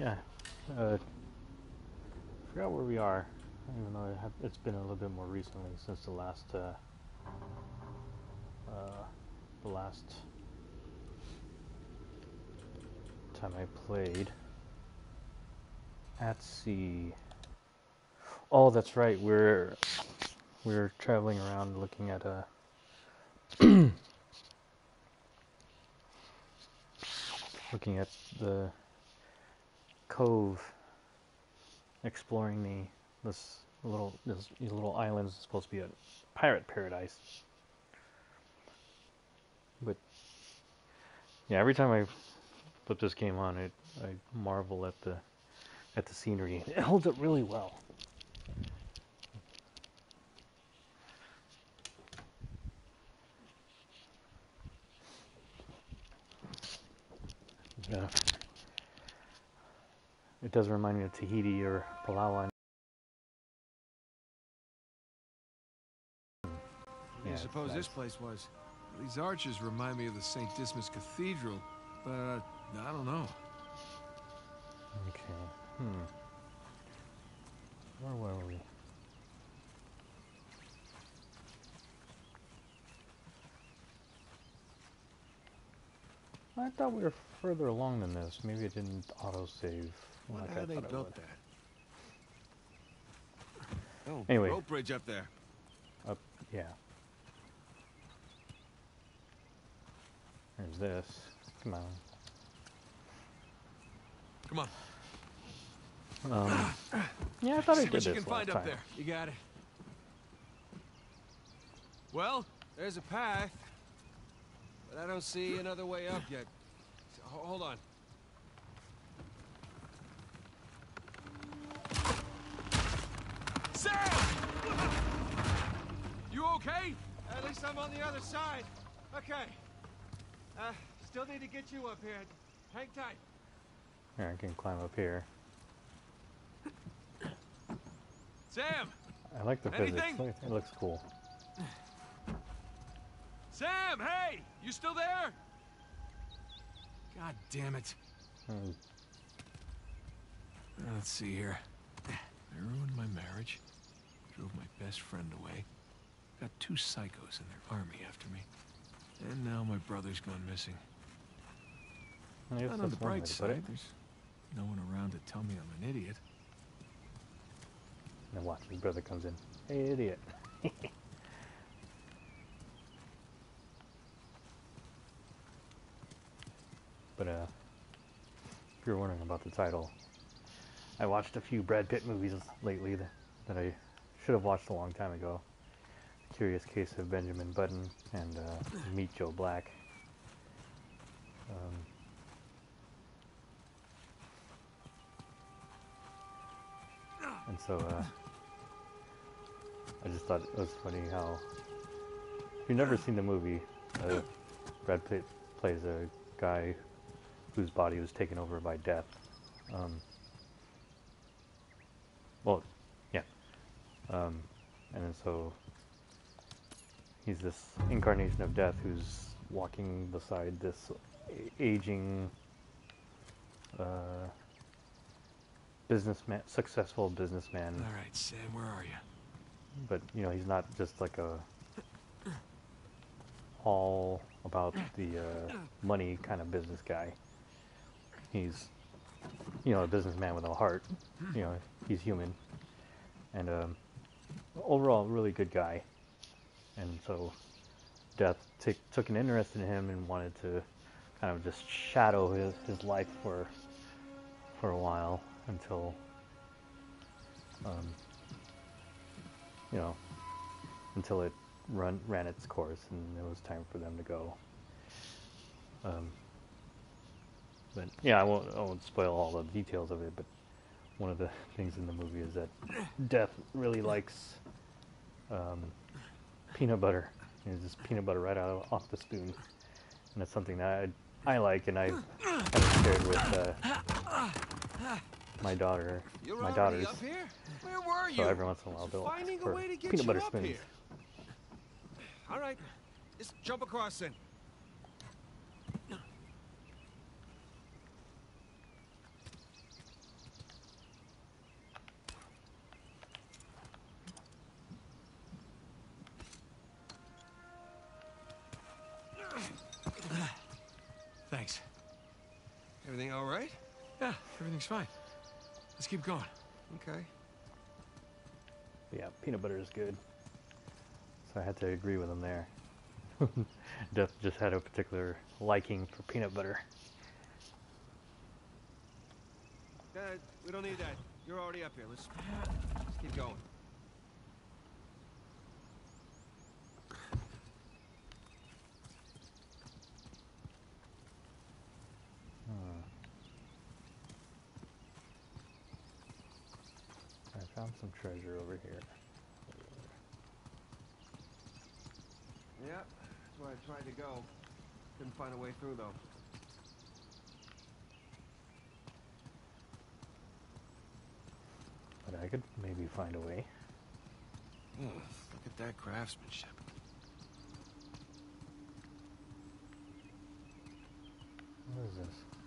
Yeah. Forgot where we are. Even though it's been a little bit more recently since the last time I played. At sea. Oh, that's right. We're traveling around looking at looking at the cove, exploring these little islands. It's supposed to be a pirate paradise. But yeah, every time I put this game on, I marvel at the scenery. It holds up really well. Yeah. It does remind me of Tahiti or Palawan. Yeah, I suppose nice. This place was. These arches remind me of the St. Dismas Cathedral, but I don't know. Okay. Where were we? I thought we were further along than this. Maybe it didn't autosave. Wonder how they built that. Oh, anyway, rope bridge up there. Up, yeah. There's this. Come on. Come on. Yeah, I thought I See did what you this can find last up time. there. You got it. Well, there's a path, but I don't see another way up yet. So, hold on. Sam! You okay? At least I'm on the other side. Okay. Still need to get you up here. Hang tight. Here, I can climb up here. Sam! I like the physics. Anything? It looks cool. Sam, hey! You still there? God damn it. Let's see here. I ruined my marriage. Drove my best friend away. Got 2 psychos in their army after me. And now my brother's gone missing. But on the bright side, there's no one around to tell me I'm an idiot. And watch, his brother comes in. Hey, idiot. But if you're wondering about the title, I watched a few Brad Pitt movies lately that I should have watched a long time ago. Curious Case of Benjamin Button and Meet Joe Black. And so I just thought it was funny how, if you've never seen the movie, Brad Pitt plays a guy whose body was taken over by death. Well, yeah. And then so he's this incarnation of death who's walking beside this aging businessman, successful businessman. All right, Sam, where are you? But you know, he's not just like a all about the money kind of business guy. He's, you know, a businessman with a heart. You know, he's human, and overall, really good guy. And so, Death took an interest in him and wanted to kind of just shadow his life for a while until, you know, until it ran its course and it was time for them to go. But yeah, I won't spoil all the details of it. But one of the things in the movie is that Death really likes peanut butter. It's just peanut butter right off the spoon, and that's something that I like, and I've kind of shared with my daughter. My daughters. Up here? Where were you? So every once in a while they'll ask finding for a way to get peanut butter you up spoons. here. All right, just jump across then. Everything all right? Yeah, everything's fine. Let's keep going. Okay. Yeah, peanut butter is good. So I had to agree with him there. Death just had a particular liking for peanut butter. We don't need that. You're already up here. Let's keep going. I found some treasure over here. Yep, that's where I tried to go. Couldn't find a way through, though. But I could maybe find a way. Look at that craftsmanship. What is this?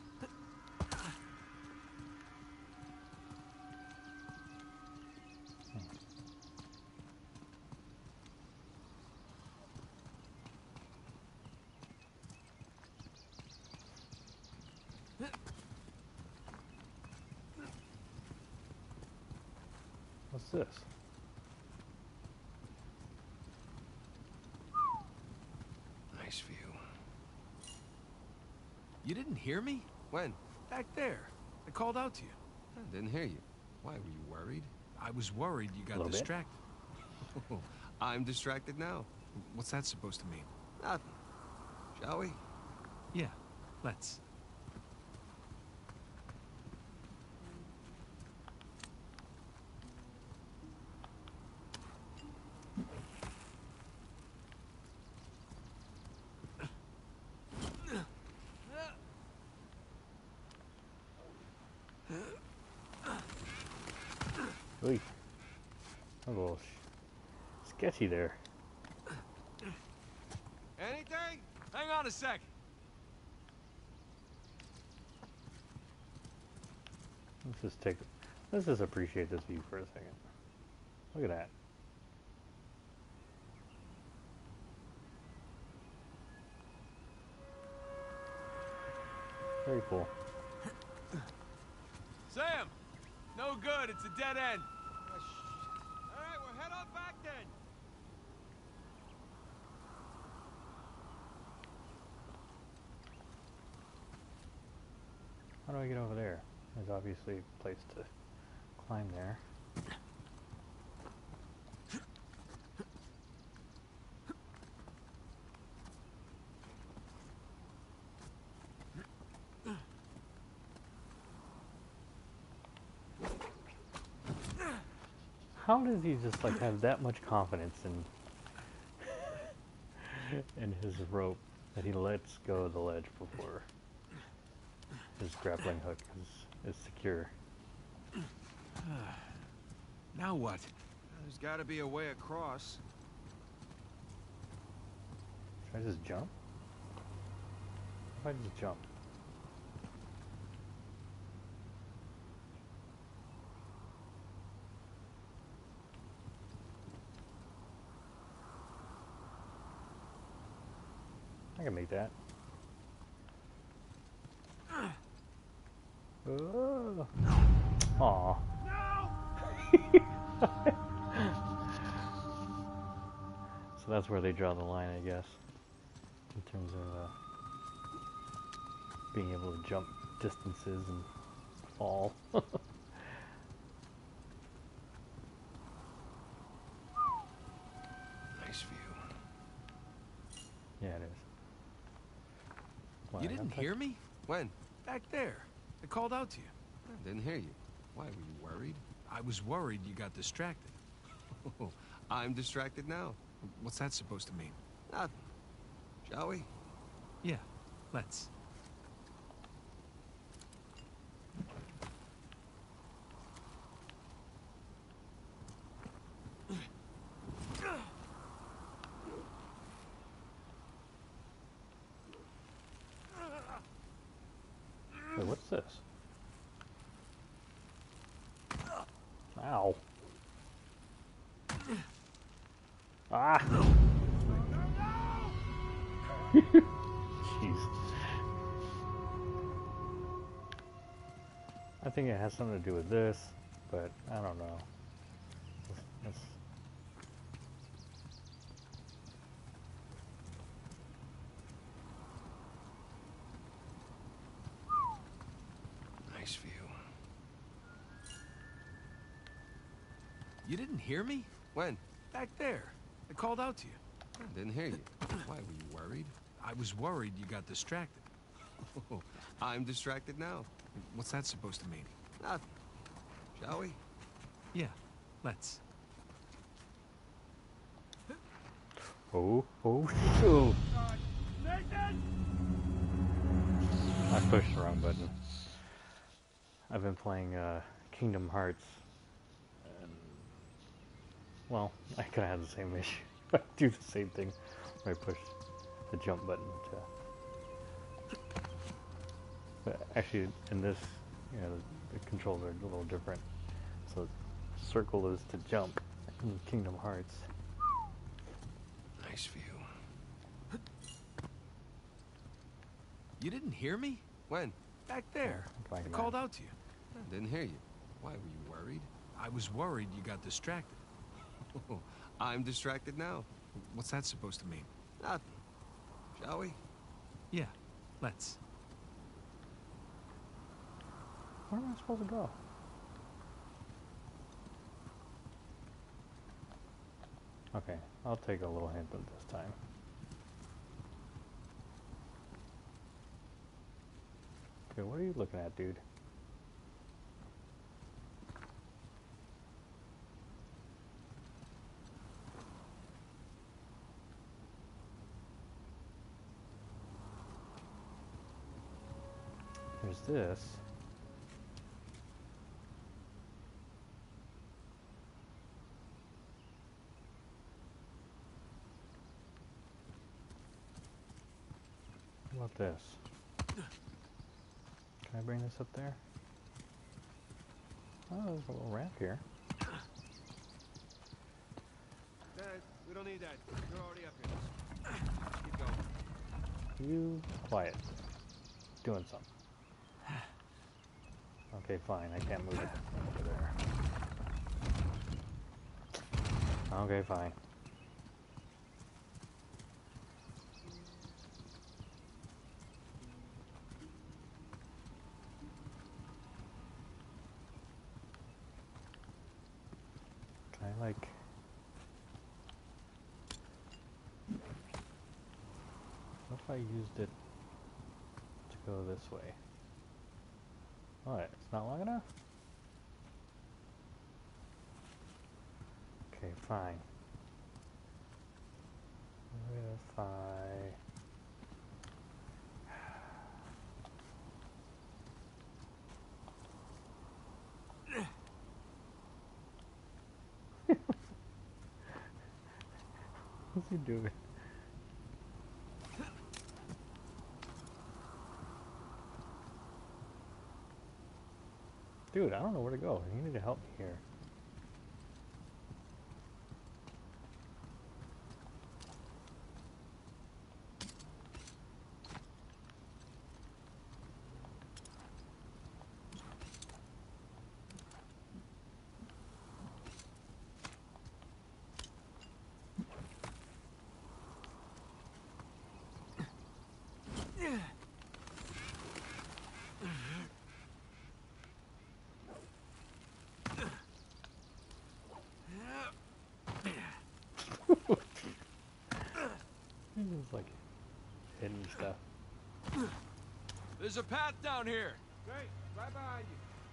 What's this? Nice view. You didn't hear me? When? Back there. I called out to you. I didn't hear you. Why, were you worried? I was worried you got Little bit. distracted. I'm distracted now. What's that supposed to mean? Nothing. Shall we? Yeah, let's. Oy. A little sketchy there. Anything? Hang on a sec. Let's just appreciate this view for a second. Look at that. Very cool. Sam! No good, it's a dead end. All right, we'll head on back then. How do I get over there? There's obviously a place to climb there. How does he just like have that much confidence in his rope that he lets go of the ledge before his grappling hook is secure? Now what? There's got to be a way across. Should I just jump? If I just jump? I can make that. Oh. Aw. So that's where they draw the line, I guess, in terms of being able to jump distances and fall. Nice view. Yeah, it is. Well, You I didn't got hear me? When? Back there. I called out to you. I didn't hear you. Why, were you worried? I was worried you got distracted. I'm distracted now. What's that supposed to mean? Nothing. Shall we? Yeah, let's. Wait, what's this? Ow. Ah! Jeez. I think it has something to do with this, but I don't know. Let's Nice view. You didn't hear me? When? Back there. I called out to you. I didn't hear you. Why, were you worried? I was worried you got distracted. Oh, I'm distracted now. What's that supposed to mean? Nothing. Shall we? Yeah, let's. oh, shoot! I pushed the wrong button. I've been playing Kingdom Hearts. And, well, I could have had the same issue. I do the same thing when I push the jump button to... But actually, in this, you know, the controls are a little different. So, circle is to jump in Kingdom Hearts. Nice view. You didn't hear me? When? Back there. Like I that. called out to you. I didn't hear you. Why, were you worried? I was worried you got distracted. Oh, I'm distracted now. What's that supposed to mean? Nothing. Shall we? Yeah, let's. Where am I supposed to go? Okay, I'll take a little hint this time. Okay, what are you looking at, dude? There's this. What about this? Can I bring this up there? Oh, there's a little ramp here. We don't need that. You're already up here. Let's keep going. You quiet. Doing something. Okay, fine. I can't move it over there. Okay, fine. Can I, like... What if I used it to go this way? What? It's not long enough? Okay, fine. What if I... What's he doing? Dude, I don't know where to go. You need to help me here. He's just like hitting stuff. There's a path down here. Great. Right behind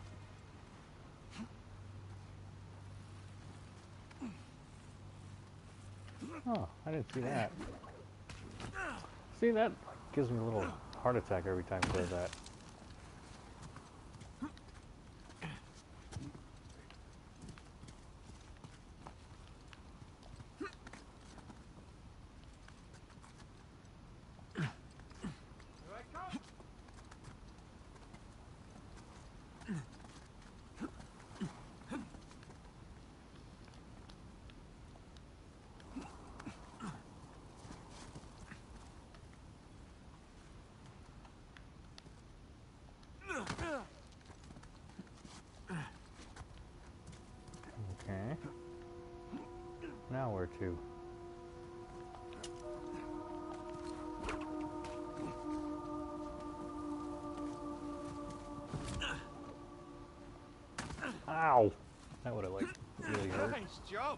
you. Oh, I didn't see that. See, that gives me a little heart attack every time he does that. Here I come. or two. Ow! That would have like really hurt. Nice jump.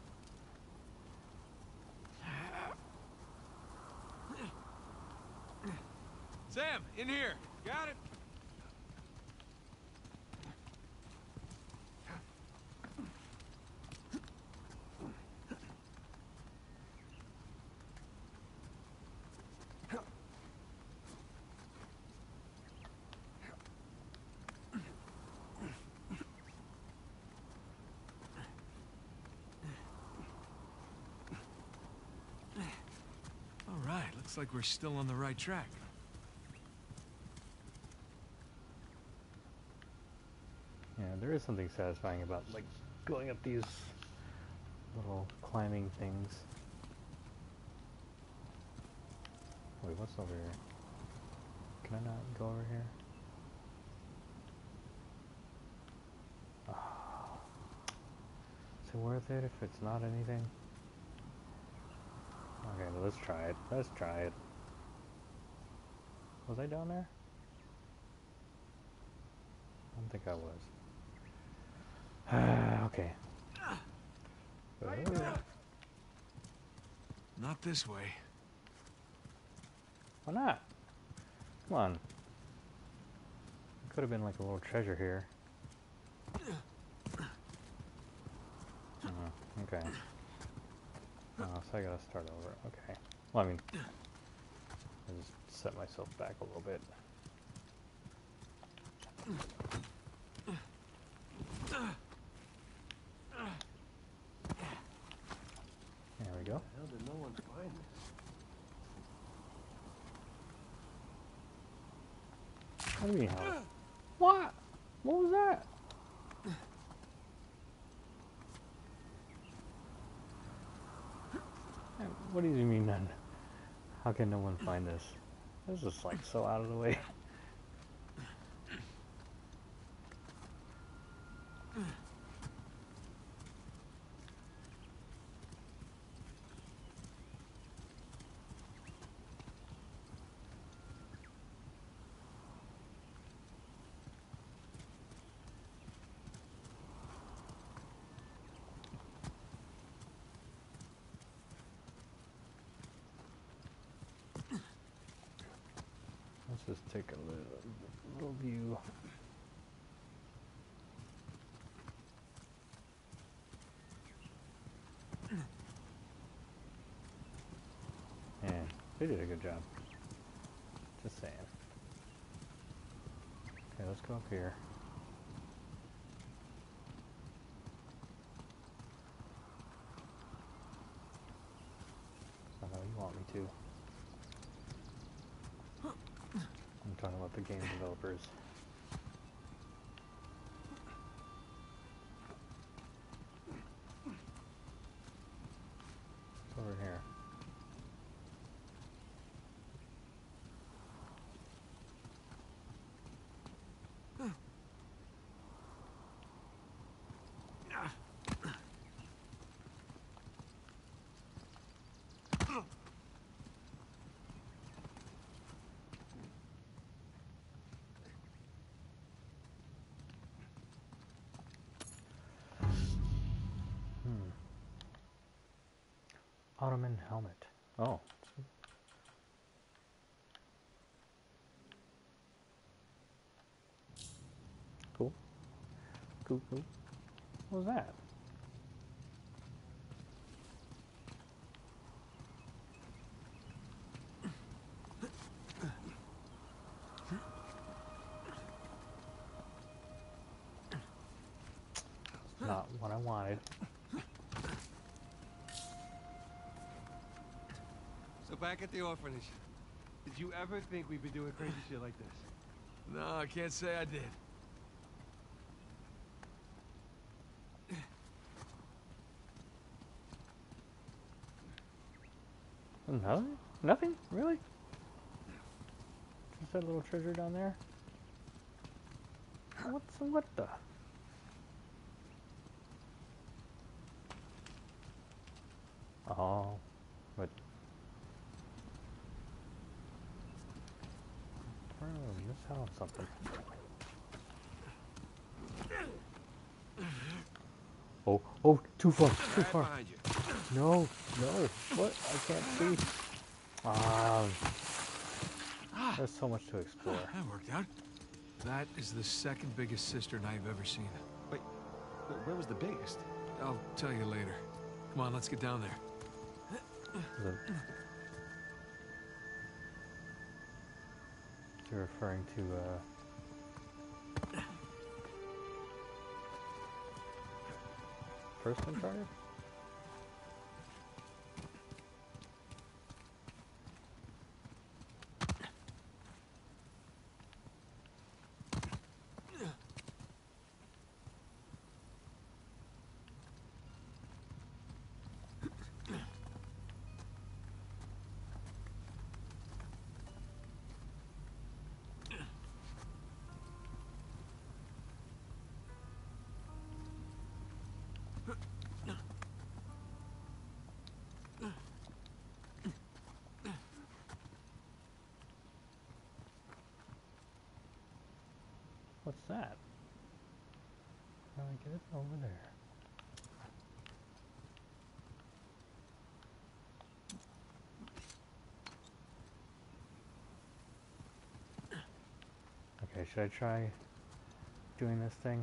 Sam, in here. Got it. All right, looks like we're still on the right track. Yeah, there is something satisfying about like going up these little climbing things. Wait, what's over here? Can I not go over here? Oh. Is it worth it if it's not anything? Okay, well, let's try it. Let's try it. Was I down there? I don't think I was. Okay. Not this way. Why not? Come on. Could have been like a little treasure here. Okay. So I gotta start over. Okay. Well, I mean, I just set myself back a little bit. There we go. How did no one find this? What do you mean how? What? What was that? What do you mean then? How can no one find this? This is like so out of the way. Let's just take a little view. Yeah, they did a good job. Just saying. Okay, let's go up here. That's not how you want me to. I'm talking about the game developers. It's over here. Ottoman helmet. Oh. Cool. Cool, cool. What was that? Not what I wanted. So back at the orphanage, did you ever think we'd be doing crazy shit like this? No, I can't say I did. Nothing? Nothing? Really? Just that little treasure down there? What the? Oh, but I miss out on something. Oh, oh, too far, too Right far. behind you. No, no, what? I can't see. Ah, there's so much to explore. That worked out. That is the second biggest cistern I've ever seen. Wait, where was the biggest? I'll tell you later. Come on, let's get down there. You're referring to, first Uncharted? What's that? How do I get it over there? Okay, should I try doing this thing?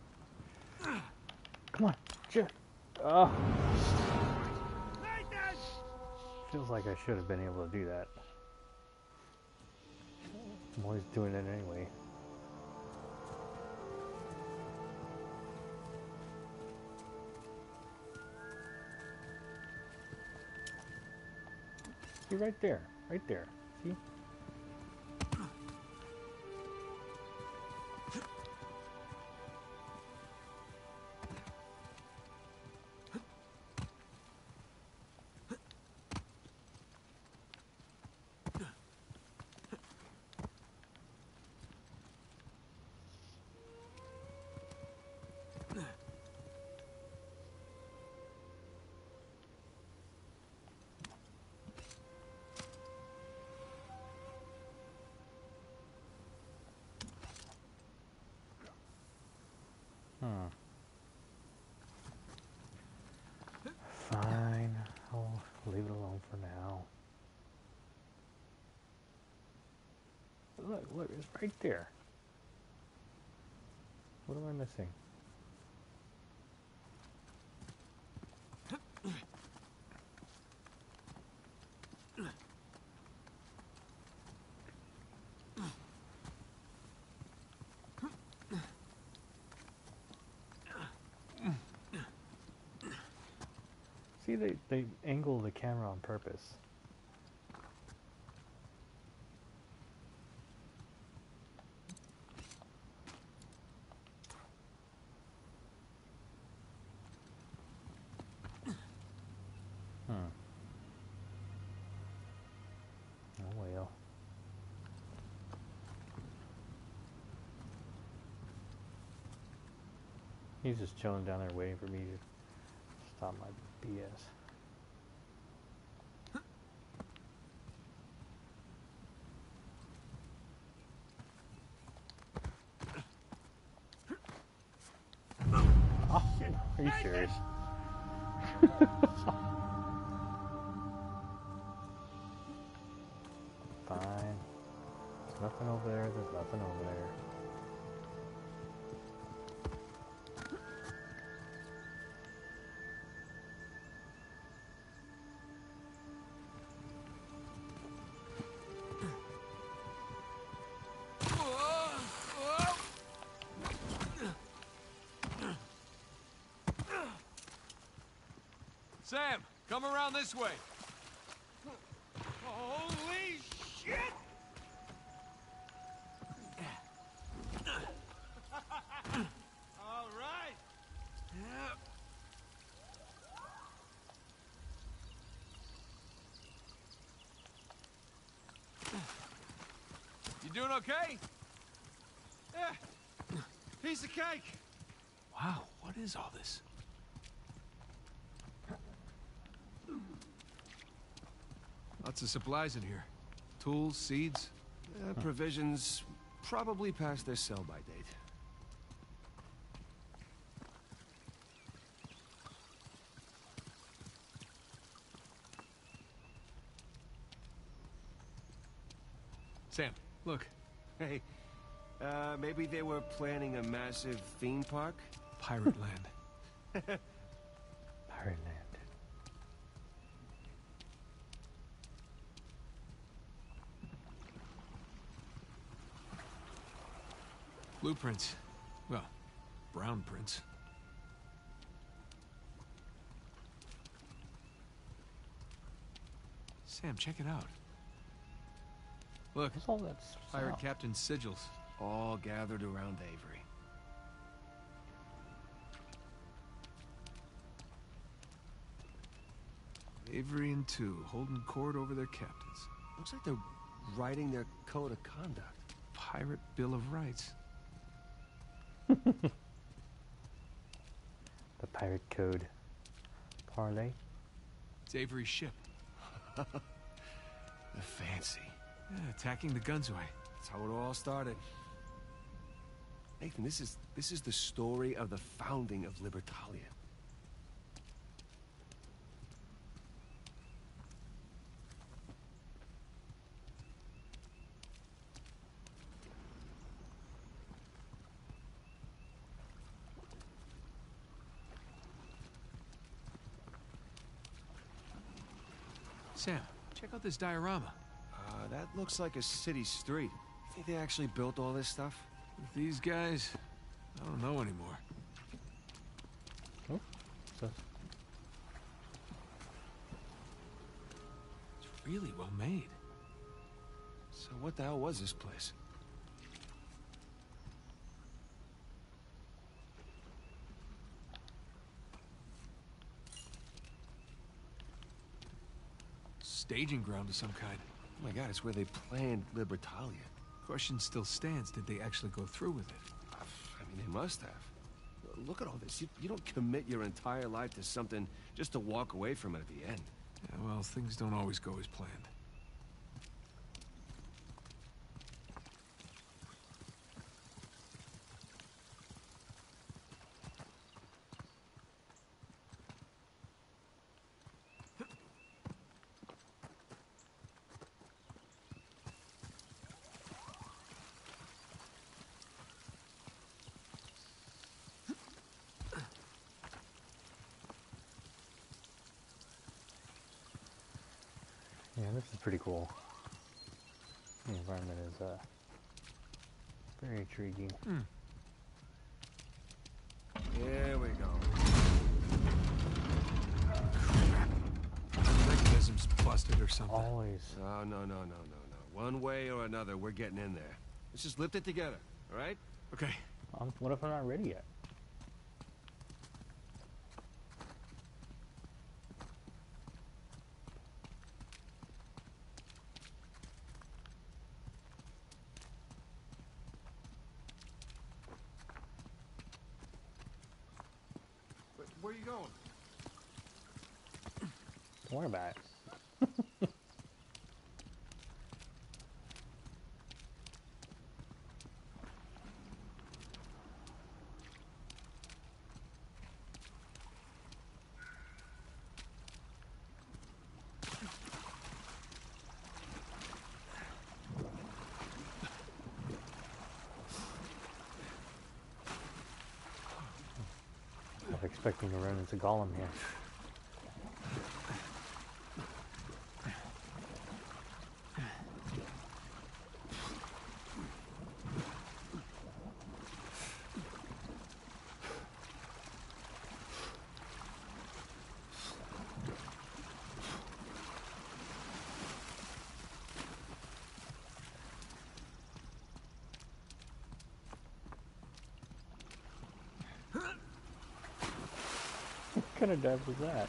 Come on, shit! Oh! Feels like I should have been able to do that. I'm always doing it anyway. See, right there. Right there. See? Fine. I'll leave it alone for now. Look, look, it's right there. What am I missing? See, they angle the camera on purpose. Oh well. He's just chilling down there waiting for me to stop my BS. Oh, are you serious? Fine. There's nothing over there. There's nothing over there. Sam, come around this way. Holy shit! All right. You doing okay? Yeah. Piece of cake. Wow, what is all this? Lots of supplies in here. Tools, seeds. Provisions probably past their sell-by date. Sam, look. Hey, maybe they were planning a massive theme park? Pirate land. Pirate land. Blueprints. Well, brown prints. Sam, check it out. Look, What's all that pirate sound? captain sigils. All gathered around Avery. Avery and two, holding court over their captains. Looks like they're writing their code of conduct. Pirate Bill of Rights. The pirate code. Parlay. It's Avery's ship. The fancy. Yeah, attacking the Gunsway. That's how it all started. Nathan, this is the story of the founding of Libertalia. Sam, check out this diorama. That looks like a city street. Think they actually built all this stuff? With these guys, I don't know anymore. Oh, so It's really well made. So what the hell was this place? Staging ground of some kind. Oh my god, it's where they planned Libertalia. Question still stands, did they actually go through with it? I mean, they must have. Look at all this. You don't commit your entire life to something just to walk away from it at the end. Yeah, well, things don't always go as planned. yeah, this is pretty cool. The environment is very intriguing. Here we go. The mechanism's busted or something. Always. Oh, no. One way or another, we're getting in there. Let's just lift it together, all right? Okay. What if I'm not ready yet? Where are you going? Don't worry about it. I'm expecting to run into Gollum here. What kind of dive was that?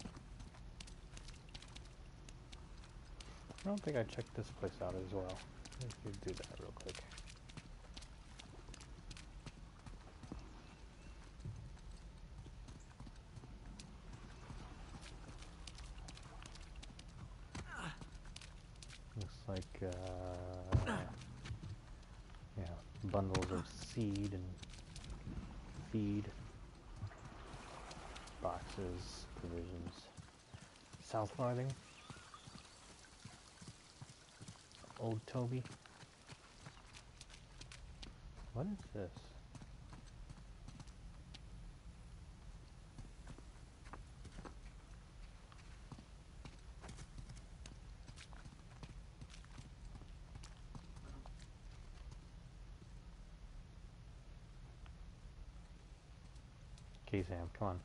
I don't think I checked this place out as well. Let's do that real quick. Looks like, yeah, bundles of seed and feed, boxes, provisions, South Farthing, Old Toby. What is this? Okay, Sam, come on.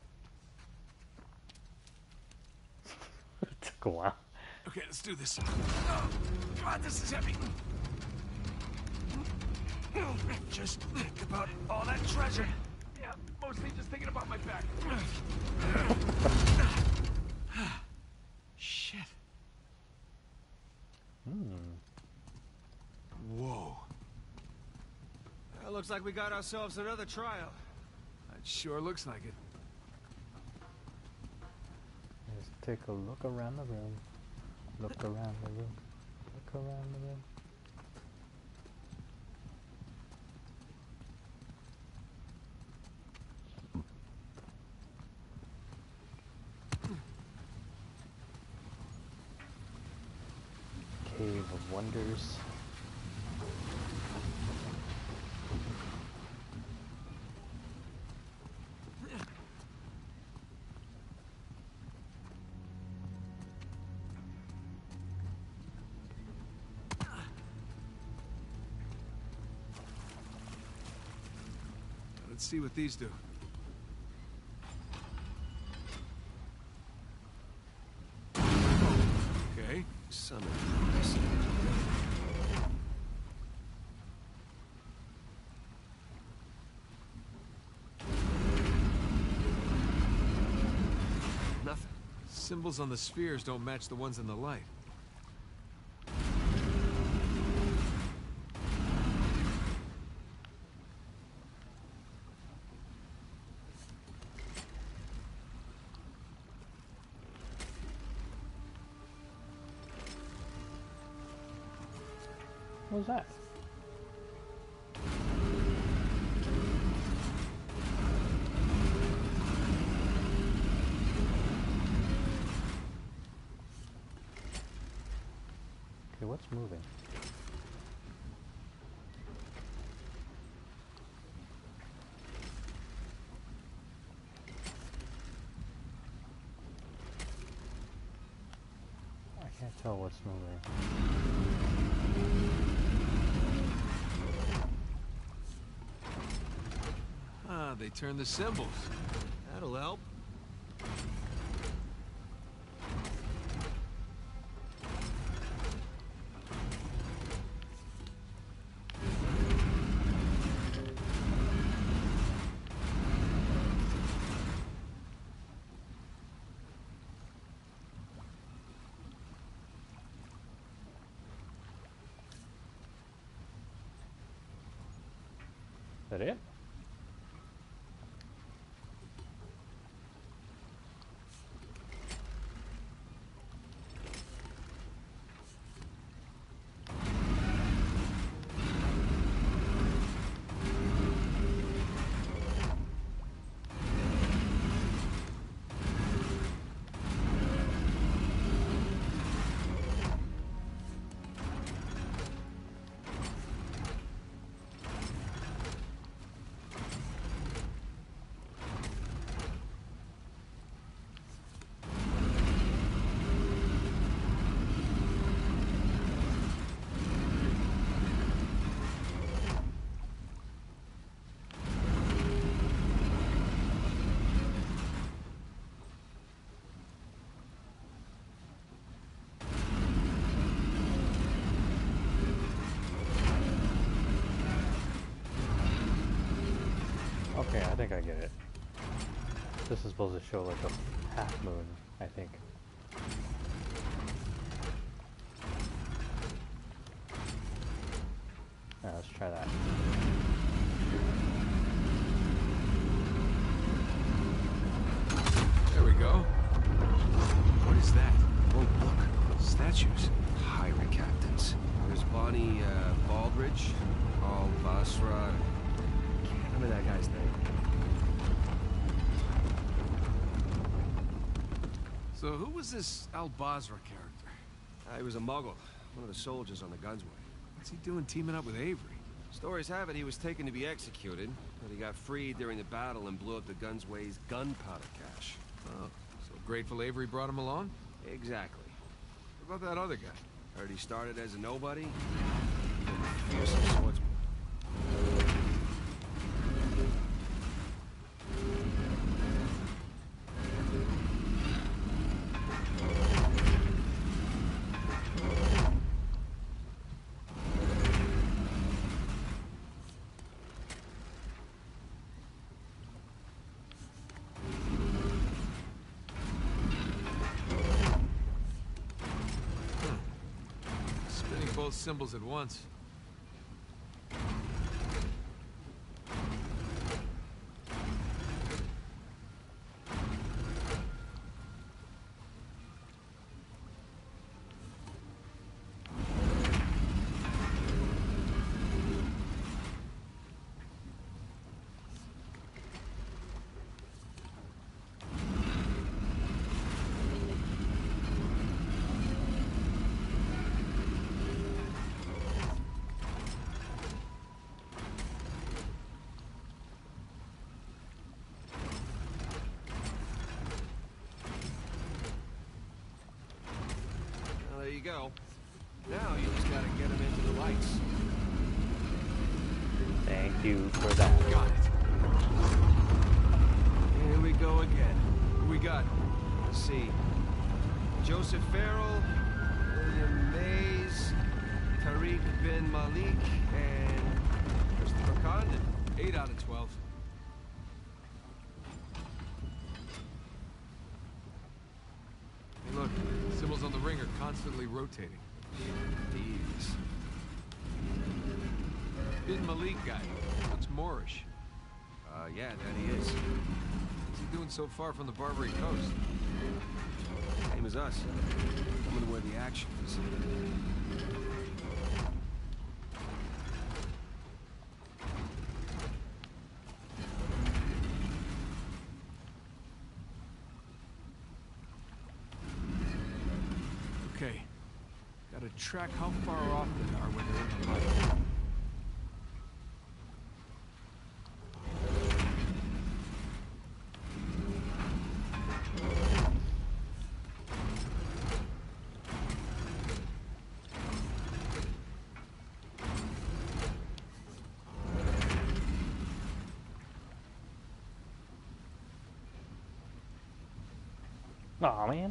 It took a while. Okay, let's do this. Oh, God, this is heavy. Just think about all that treasure. Yeah, mostly just thinking about my back. Shit. Whoa. Well, looks like we got ourselves another trial. It sure looks like it. Let's take a look around the room. Look around the room. Look around the room. Cave of Wonders. Let's see what these do. Okay. Summon. Nothing. Symbols on the spheres don't match the ones in the light. What was that? Okay, what's moving? I can't tell what's moving. Ah, they turn the symbols. That'll help. Is that it? Okay, I think I get it. This is supposed to show like a half moon, I think. Let's try that. There we go. What is that? Oh, look. Statues. Highway captains. There's Bonnie Baldridge, Paul Basra. Can't remember that guy's name. So who was this Al-Basra character? He was a muggle, one of the soldiers on the Gunsway. What's he doing teaming up with Avery? Stories have it he was taken to be executed, but he got freed during the battle and blew up the Gunsway's gunpowder cache. Oh, so grateful Avery brought him along? Exactly. What about that other guy? Heard he started as a nobody. Fearsome swordsman. Spinning both symbols at once. Well, there you go. Now you just gotta get him into the lights. Thank you for that. Got it. Here we go again. Who we got? Let's see. Joseph Farrell, William Mays, Tariq bin Malik, and Christopher Condon. 8 out of 12. Hey, look. Symbols on the ring are constantly rotating. These. Bin Malik guy. Looks Moorish. Yeah, that he is. What's he doing so far from the Barbary coast? Same as us. Coming where the action is. Okay. Gotta track how far off they are when they're in the light. Aw, man.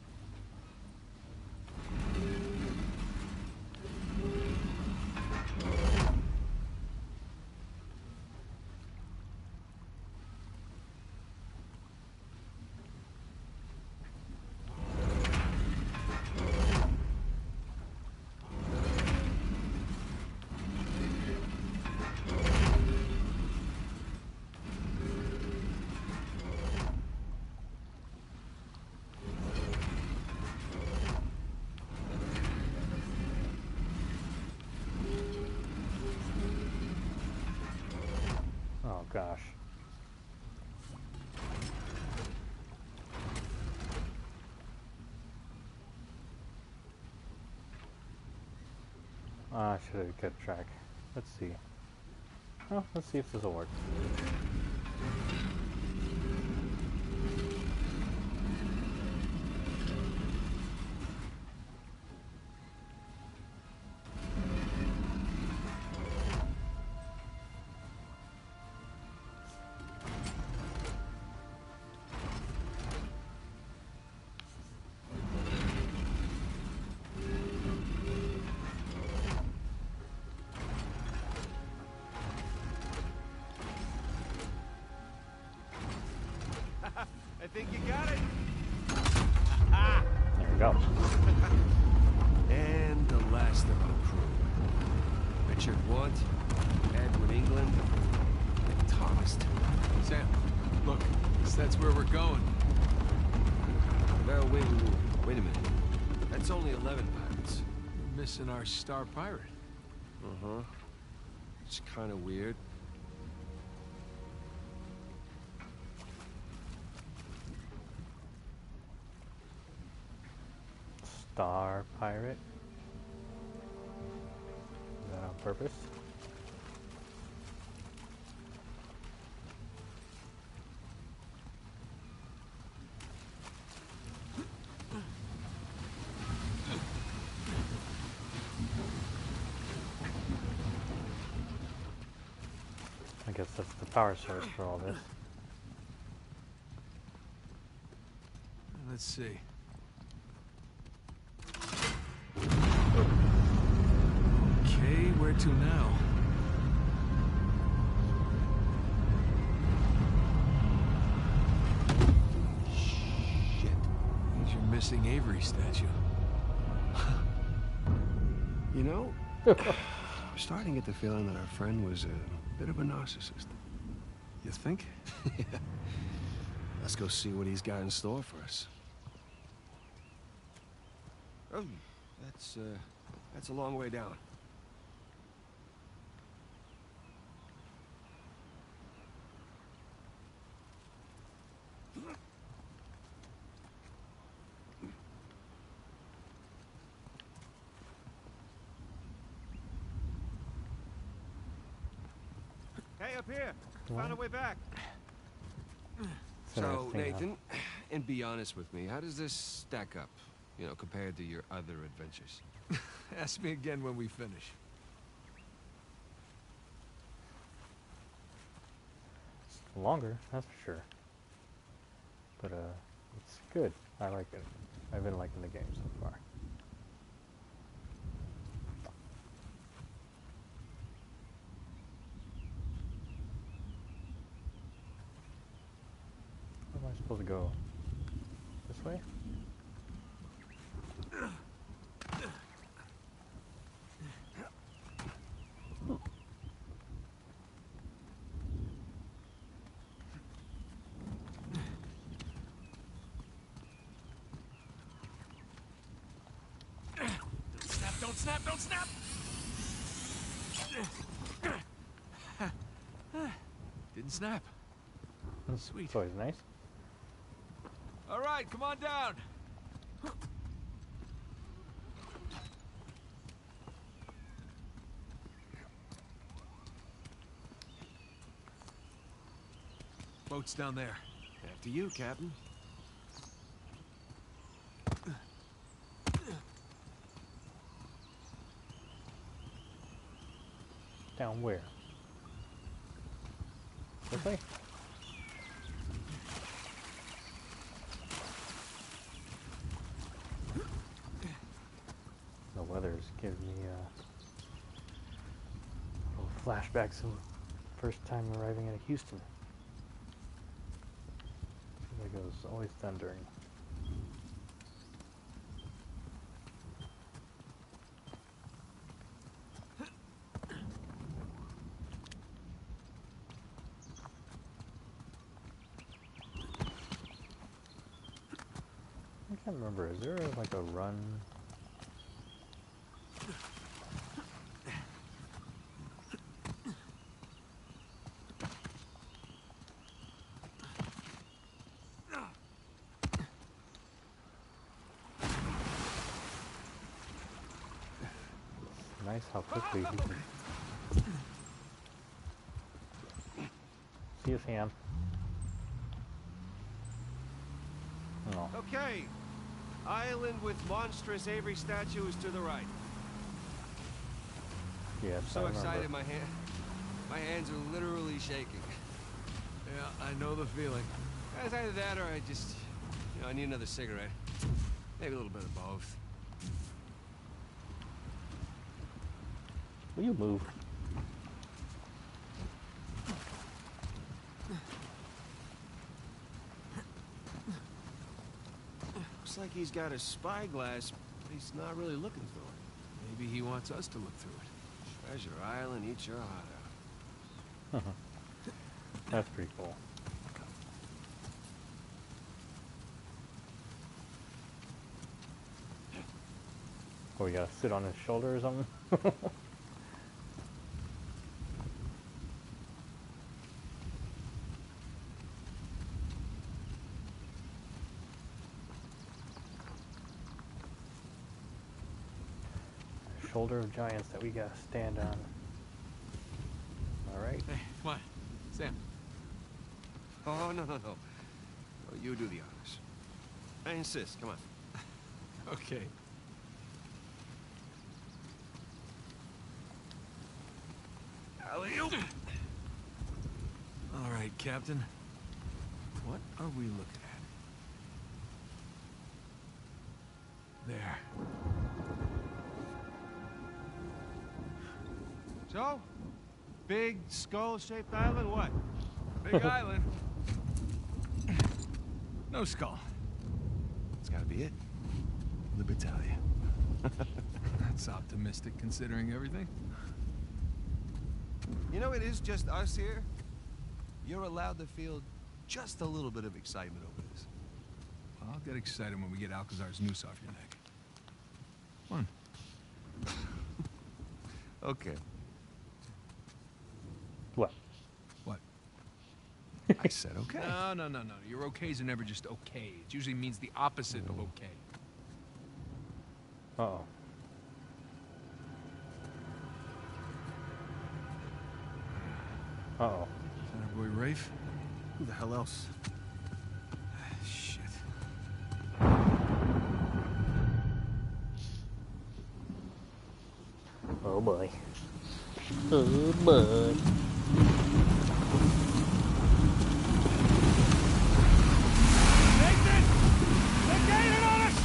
Oh gosh. I should have kept track. Let's see. Oh, let's see if this will work. I think you got it. There we go. And the last of our crew. Richard Want, Edwin England, Thomas. Sam, look, that's where we're going. Now, wait a minute. That's only 11 pirates. We're missing our star pirate. Uh-huh. It's kind of weird. Star pirate. Is that on purpose? I guess that's the power source for all this. Let's see. Okay, where to now? Shit. Here's your missing Avery statue. You know, I'm starting to get the feeling that our friend was a bit of a narcissist. You think? Yeah. Let's go see what he's got in store for us. Oh, that's a long way down. Hey, up here! Found a way back. So, Nathan, and be honest with me, how does this stack up, you know, compared to your other adventures? Ask me again when we finish. It's longer, that's for sure. But it's good. I like it. I've been liking the game so far. Where am I supposed to go? This way? Don't snap, don't snap! Didn't snap. Sweet. It's always nice. All right, come on down. Boat's down there. After you, Captain. Down where? This way? The weather's giving me little flashbacks of first time arriving at Houston. Seems like it was always thundering. I can't remember, is there like a run? It's nice how quickly he can... See you, Sam. No. Okay. Island with monstrous Avery statues to the right. Yes, So I remember. excited, my hands are literally shaking. Yeah, I know the feeling. It's either that or I just, you know, I need another cigarette. Maybe a little bit of both. Will you move? Looks like he's got a spyglass, but he's not really looking through it. Maybe he wants us to look through it. Treasure Island, eat your heart out. That's pretty cool. Oh, we gotta sit on his shoulder or something? Shoulder of giants that we gotta stand on. Alright. Hey, come on. Sam. Oh, no. Oh, you do the honors. I insist, come on. Okay. Alley-oop! All right, Captain. What are we looking at? There. So? Big skull-shaped island, what? Big island. No skull. It's gotta be it. Libertalia. That's optimistic considering everything. You know, it is just us here. You're allowed to feel just a little bit of excitement over this. Well, I'll get excited when we get Alcazar's noose off your neck. Come on. Okay. What? What? I said okay. No. Your okays are never just okay. It usually means the opposite of okay. Uh-oh. Uh-oh. Is that our boy Rafe? Who the hell else? Shit. Oh boy. Oh boy. Nathan! They're gaining on us!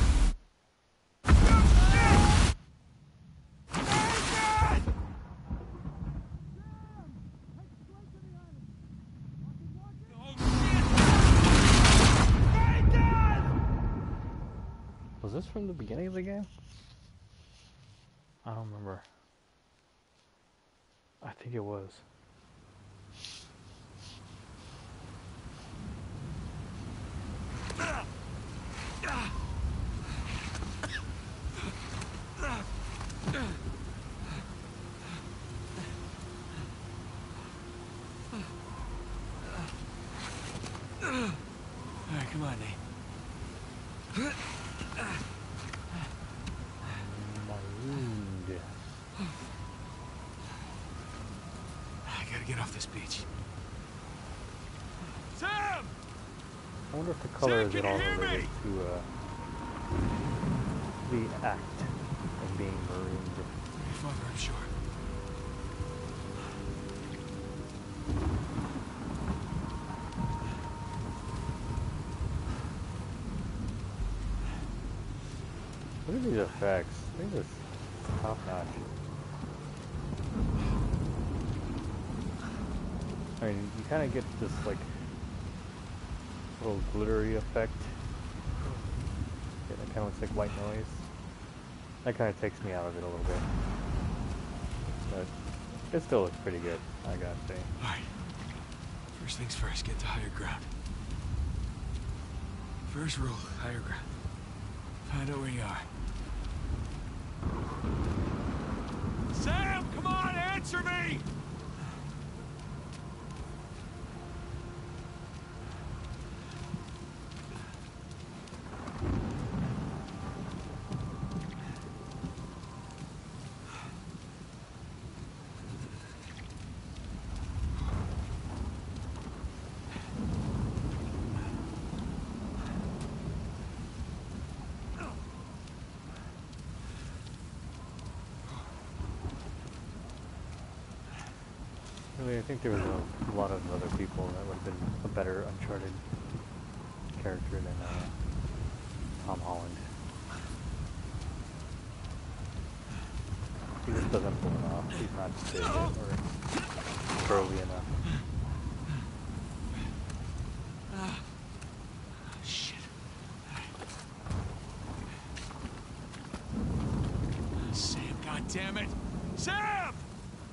Was this from the beginning of the game? I don't remember. I think it was. All right, come on, Nate. Marooned. I gotta get off this beach. Sam! I wonder if the color Sam, is can at all you hear related me? to the act of being marooned. Father, I'm sure. Look at these effects. They're just top notch. I mean, you kind of get this like little glittery effect. Yeah, that kind of looks like white noise. That kind of takes me out of it a little bit. But it still looks pretty good, I gotta say. All right. First things first, get to higher ground. First rule, higher ground. Find out where you are. Sam, come on, answer me! Really, I think there was a lot of other people that would have been a better Uncharted character than Tom Holland. He just doesn't pull it off. He's not big or burly enough. Shit. Sam, goddammit! Sam!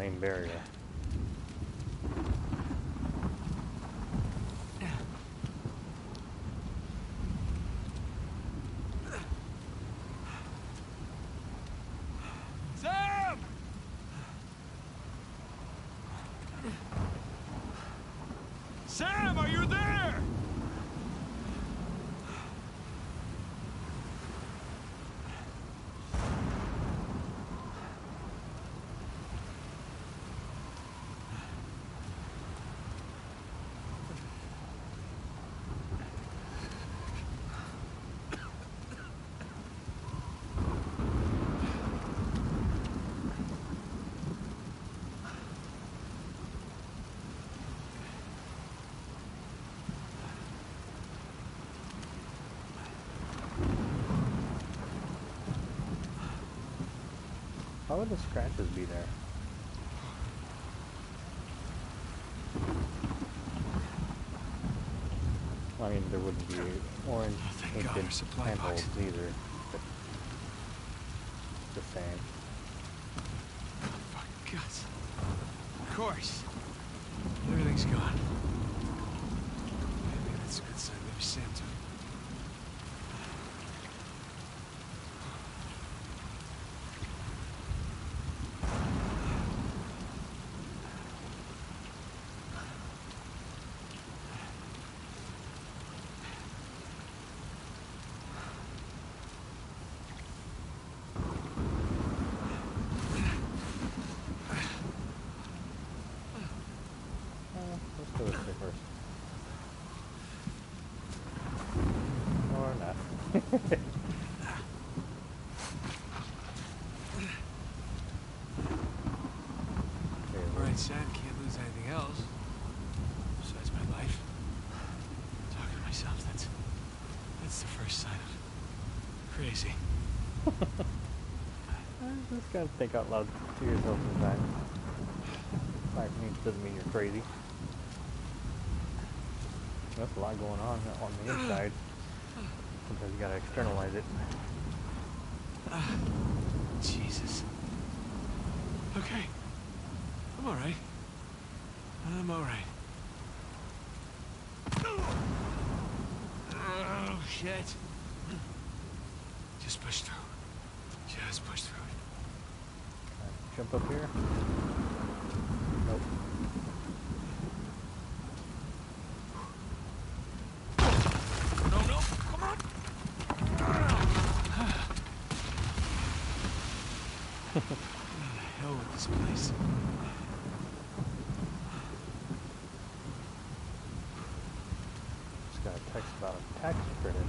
main barrier. Sam! Sam, are you there? How would the scratches be there? I mean, there wouldn't be orange Thank God, painted our supply handholds box. either. But just saying. Fuck guts. Of course. Everything's gone. Maybe that's a good sign. Maybe Sam took it. Let's go this way first. Or not. All right, Sam, can't lose anything else. Besides my life. Talking to myself, that's the first sign of crazy. Just gotta think out loud to yourself sometimes. Doesn't mean you're crazy. There's a lot going on the inside. Sometimes you gotta externalize it. Jesus. Okay. I'm alright. I'm alright. Oh, shit. Just push through. Just push through it. Jump up here. Nope. No, come on. What the hell with this place? Just got a text about a tax credit.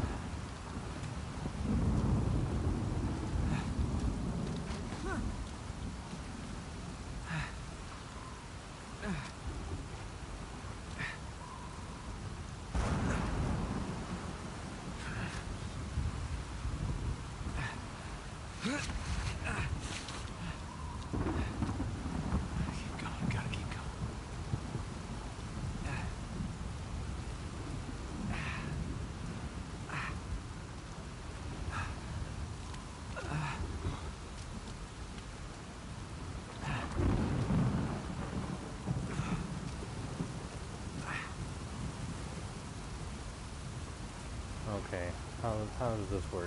Keep going, gotta keep going. Okay, how does this work?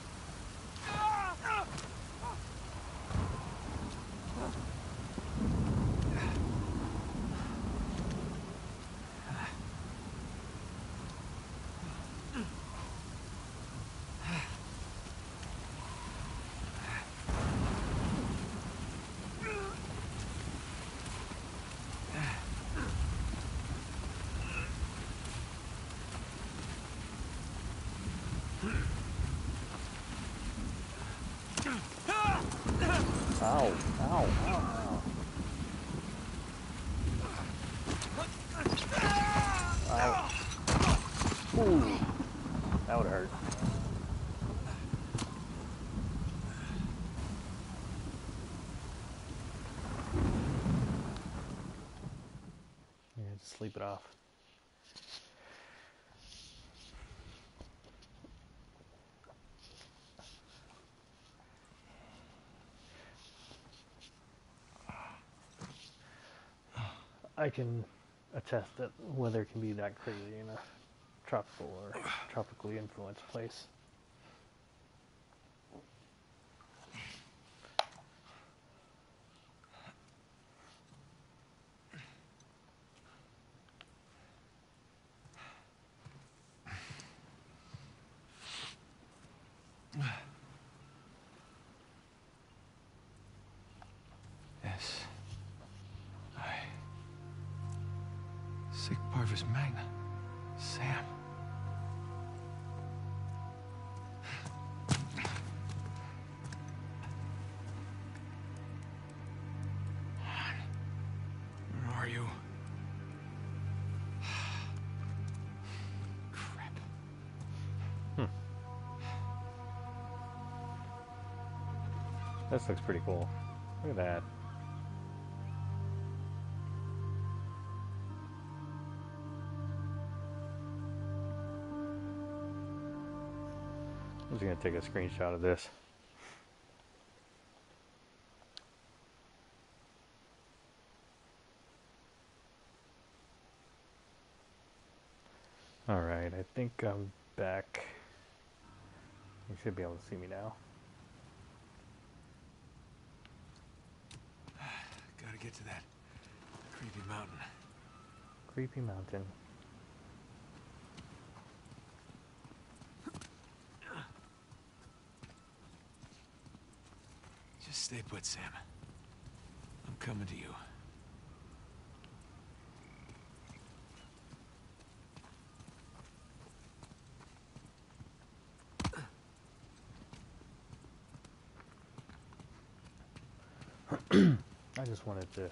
Ow, ow, ow, ow. Ow. Ooh, that would hurt. Yeah, just sleep it off. I can attest that weather can be that crazy in a tropical or tropically influenced place. Yes. Sic parvis magna. Sam. Where are you? Crap. This looks pretty cool. Look at that. I'm just gonna take a screenshot of this. Alright, I think I'm back. You should be able to see me now. Gotta get to that creepy mountain. Creepy mountain. Just stay put, Sam. I'm coming to you. I just wanted to...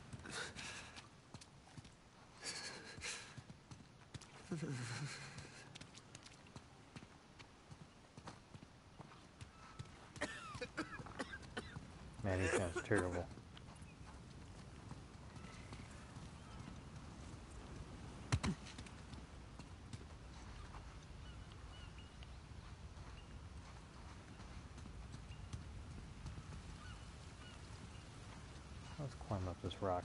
Man, he sounds terrible. Let's climb up this rock.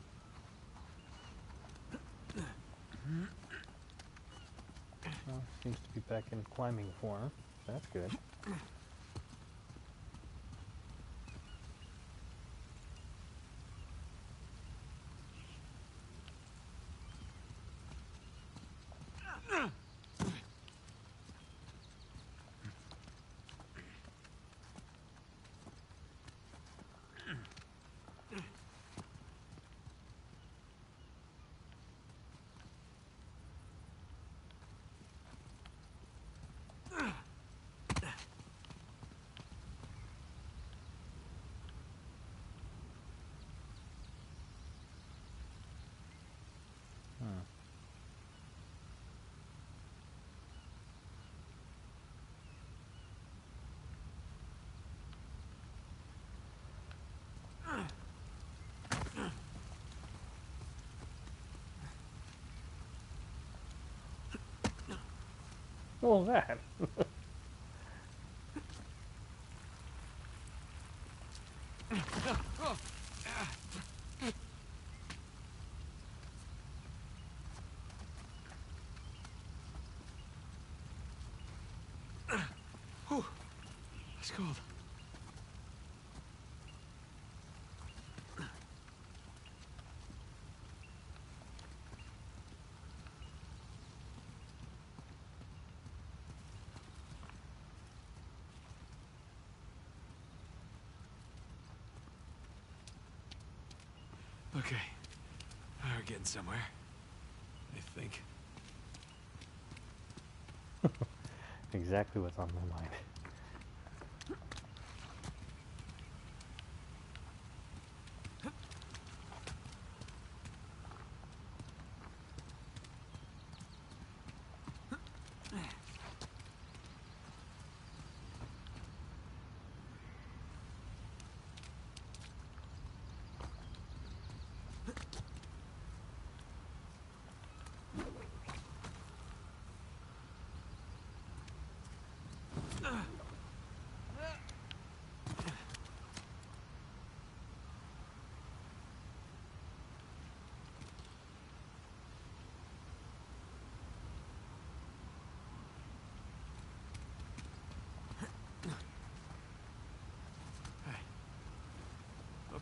Well, seems to be back in climbing form. That's good. What was that? Whew. It's cold. Okay. We're getting somewhere. I think. Exactly what's on my mind.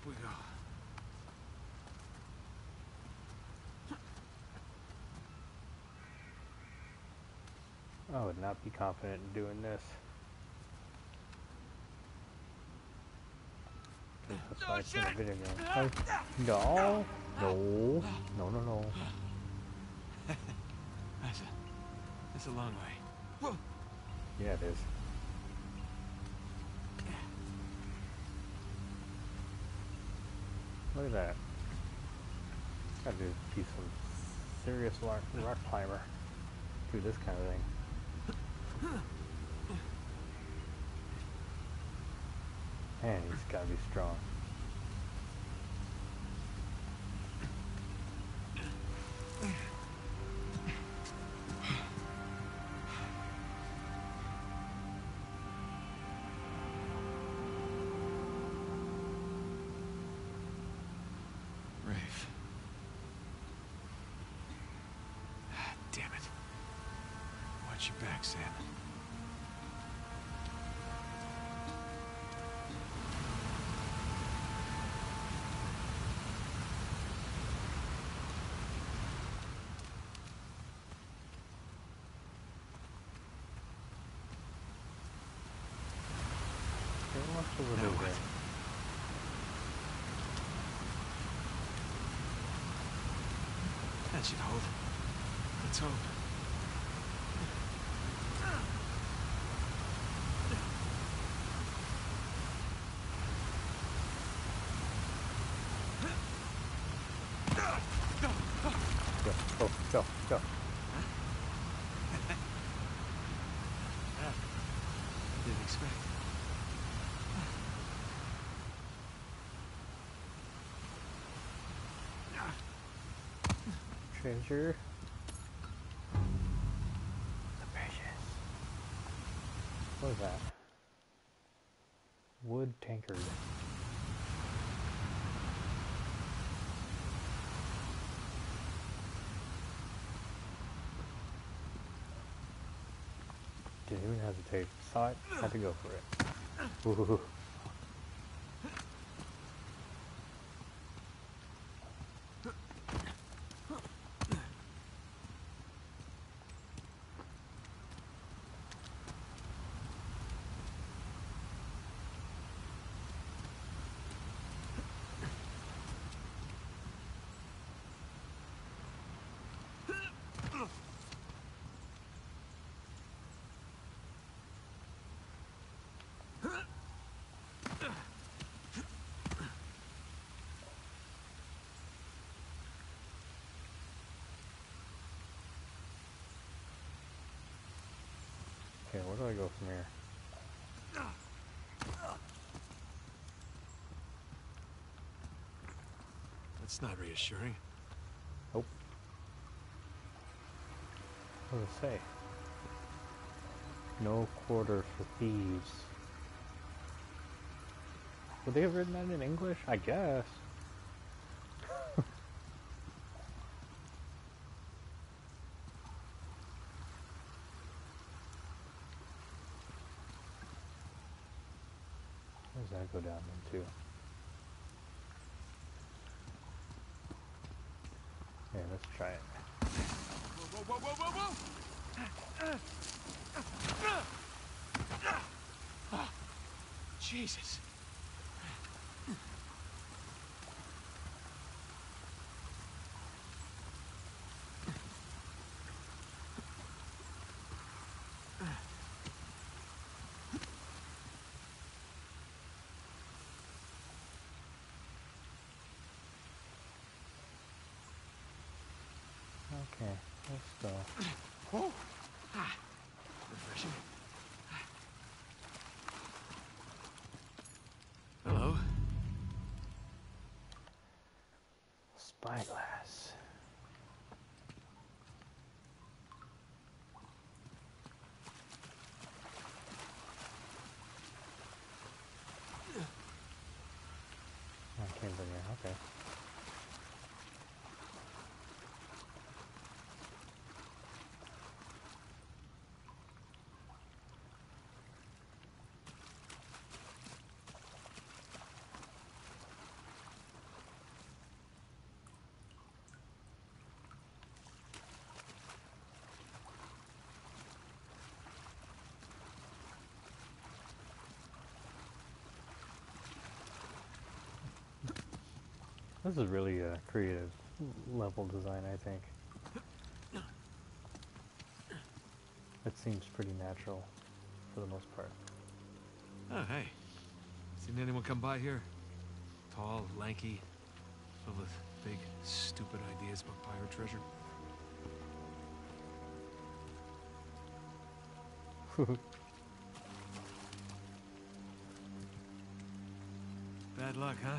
we go. I would not be confident in doing this. That's why it's in a video game. No, no, no, no, no. That's a long way. Yeah, it is. Look at that. Gotta be some serious rock climber. Do this kind of thing. Man, he's gotta be strong. Rafe. Damn it. Watch your back, Sam. What's over Now there? what? That should hold. Let's hope. Go, go, go. Didn't expect. Treasure. The precious. What is that? Wood tankard. Didn't even hesitate. Saw it, had to go for it. Ooh. Okay, where do I go from here? That's not reassuring. Nope. What does it say? No quarter for thieves. Would they have written that in English? I guess. Where does that go down into? Yeah, let's try it. Whoa, whoa, whoa, whoa, whoa! Oh, Jesus. Okay, let's go. Oh, refreshing. Hello. Spyglass. I came from here, okay. This is really a creative level design, I think. It seems pretty natural for the most part. Oh, hey. Seen anyone come by here? Tall, lanky, filled with big, stupid ideas about pirate treasure? Bad luck, huh?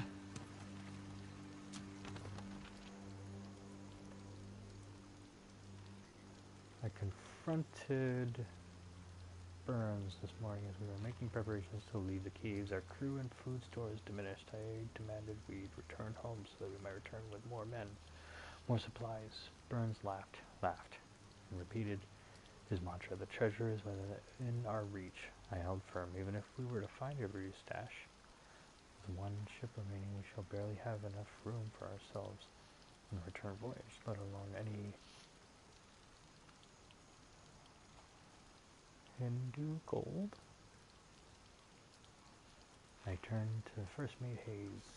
I confronted Burns this morning as we were making preparations to leave the caves. Our crew and food stores diminished. I demanded we return home so that we might return with more men, more supplies. Burns laughed, and repeated his mantra, the treasure is within our reach. I held firm. Even if we were to find every stash, with one ship remaining, we shall barely have enough room for ourselves on the return voyage, let alone any Hindu gold. I turned to First Mate Hayes.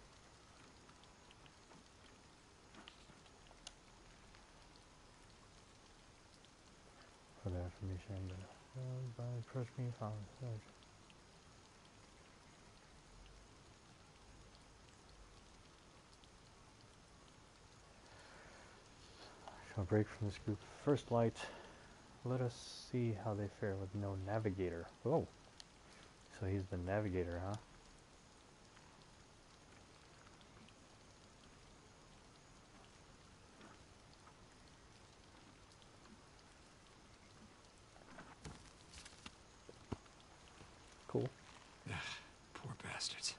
For the information, by First Mate found shall break from this group. First light. Let us see how they fare with no navigator. Whoa. So he's the navigator, huh? Cool. Poor bastards.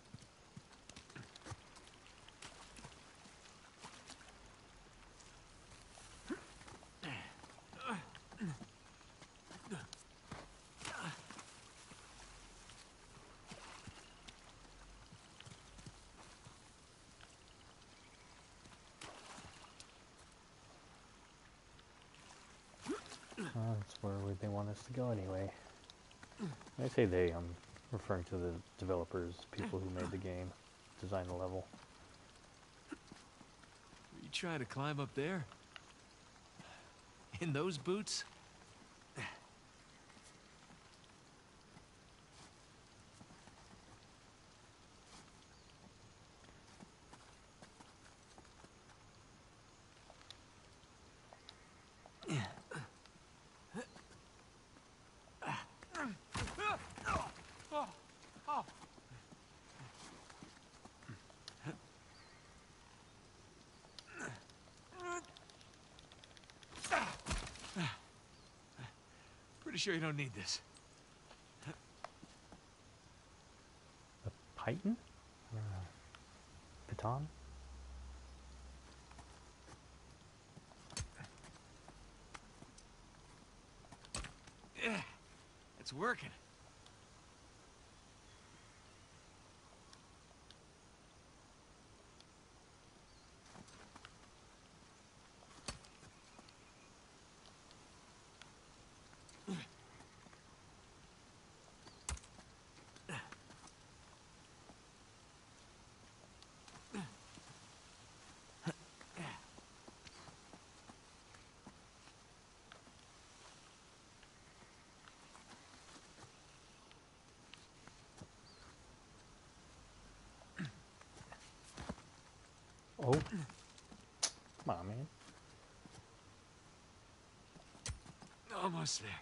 That's where they want us to go anyway. When I say they, I'm referring to the developers, people who made the game, designed the level. Were you trying to climb up there? In those boots? Pretty sure you don't need this. The Python? Baton? Yeah, it's working. Oh. Come on, man. Almost there.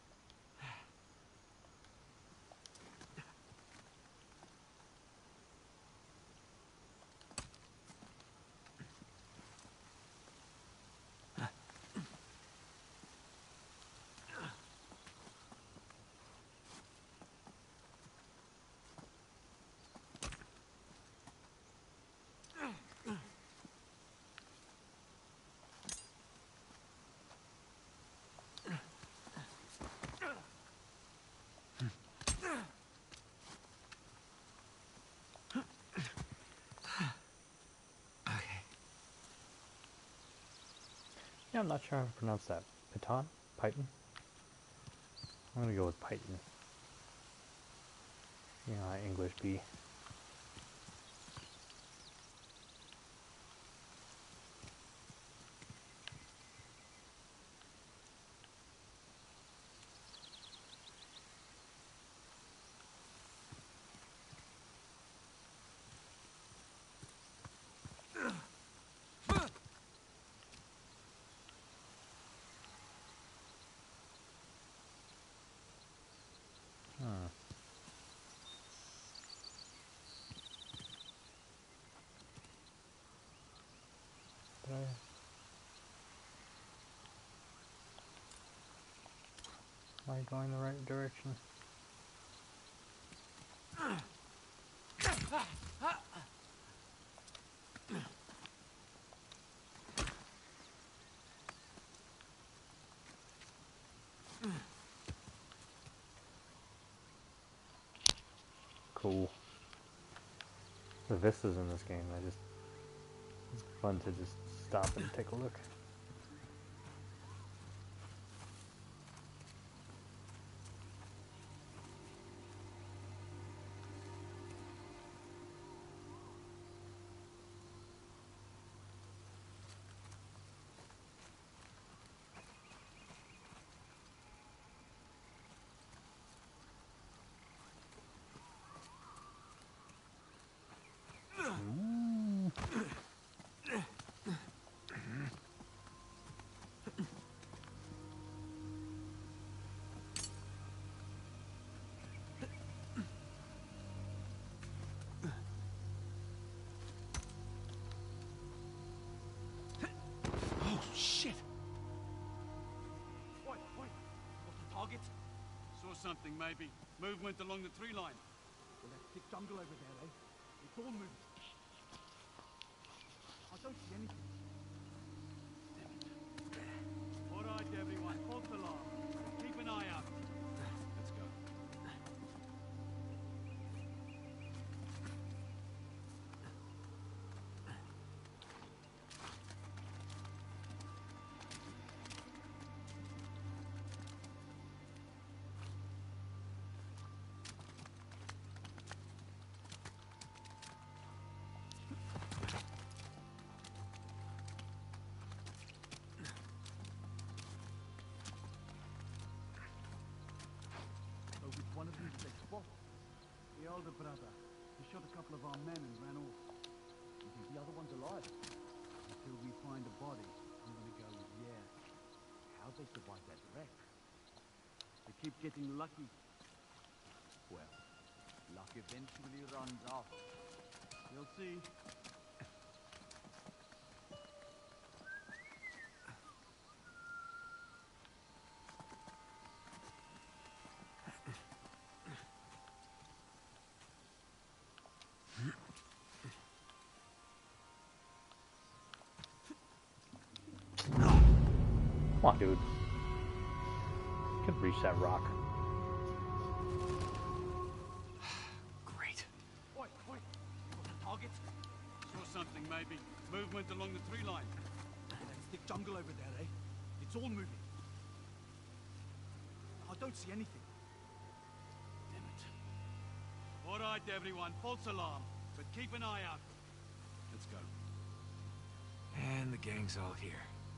Yeah, I'm not sure how to pronounce that. Python? Python? I'm gonna go with Python. Yeah, English B. Am I going the right direction? Cool. The vistas in this game, it's fun to just stop and take a look. Oh, shit! Wait. What's the target? Saw something, maybe. Movement along the tree line. Well, that thick jungle over there, eh? It's all moving. I don't see anything. All right, everyone. False alarm. Keep an eye out. Let's go. So which one of these they spot? The older brother. He shot a couple of our men and ran off. You think the other one's alive? Until we find a body, I'm gonna go with yeah. How'd they survive that wreck? They keep getting lucky. Well, luck eventually runs out. You'll see. Come on, dude. You could reach that rock. Great. Wait. What's the target? Saw something, maybe. Movement along the tree line. Well, that thick jungle over there, eh? It's all moving. I don't see anything. Damn it. All right, everyone. False alarm. But keep an eye out. Let's go. And the gang's all here.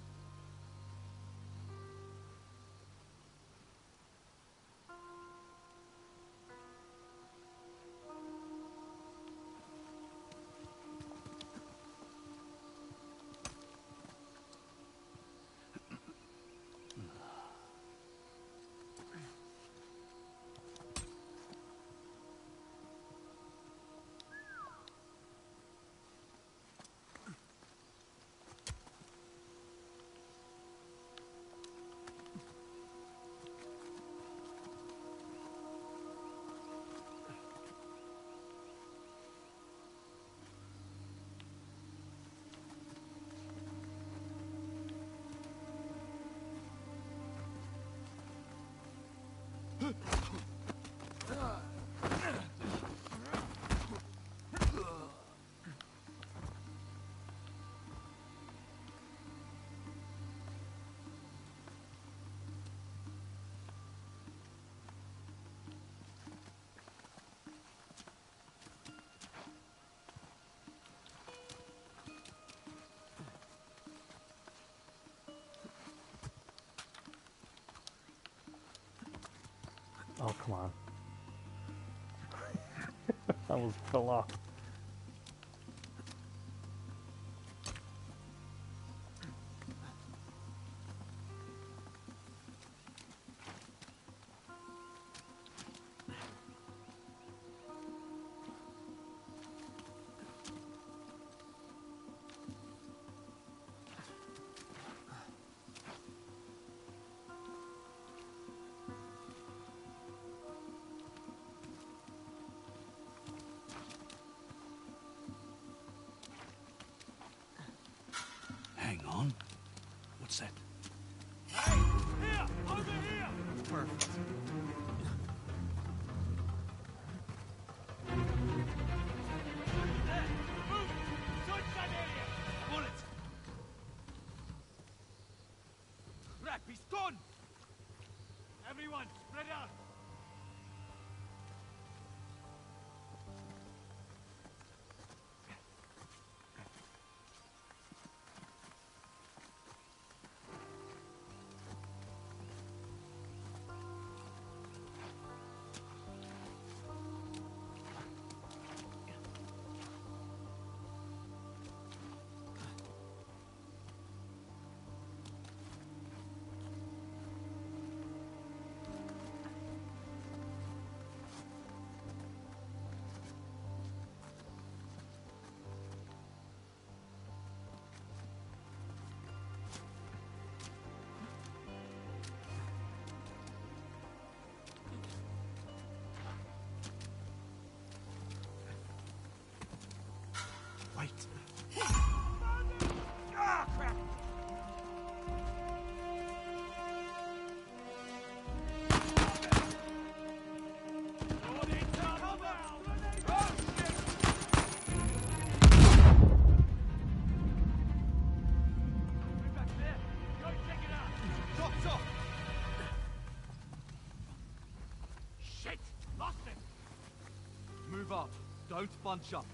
Oh, come on. I almost fell off. set. Hey! Here! Over here! Perfect. There! Move it! Search that area! Bullets! Crap, he's gone! Everyone, spread out! Wait. Ah, crap! Shit! Lost it! Move up. Don't bunch up.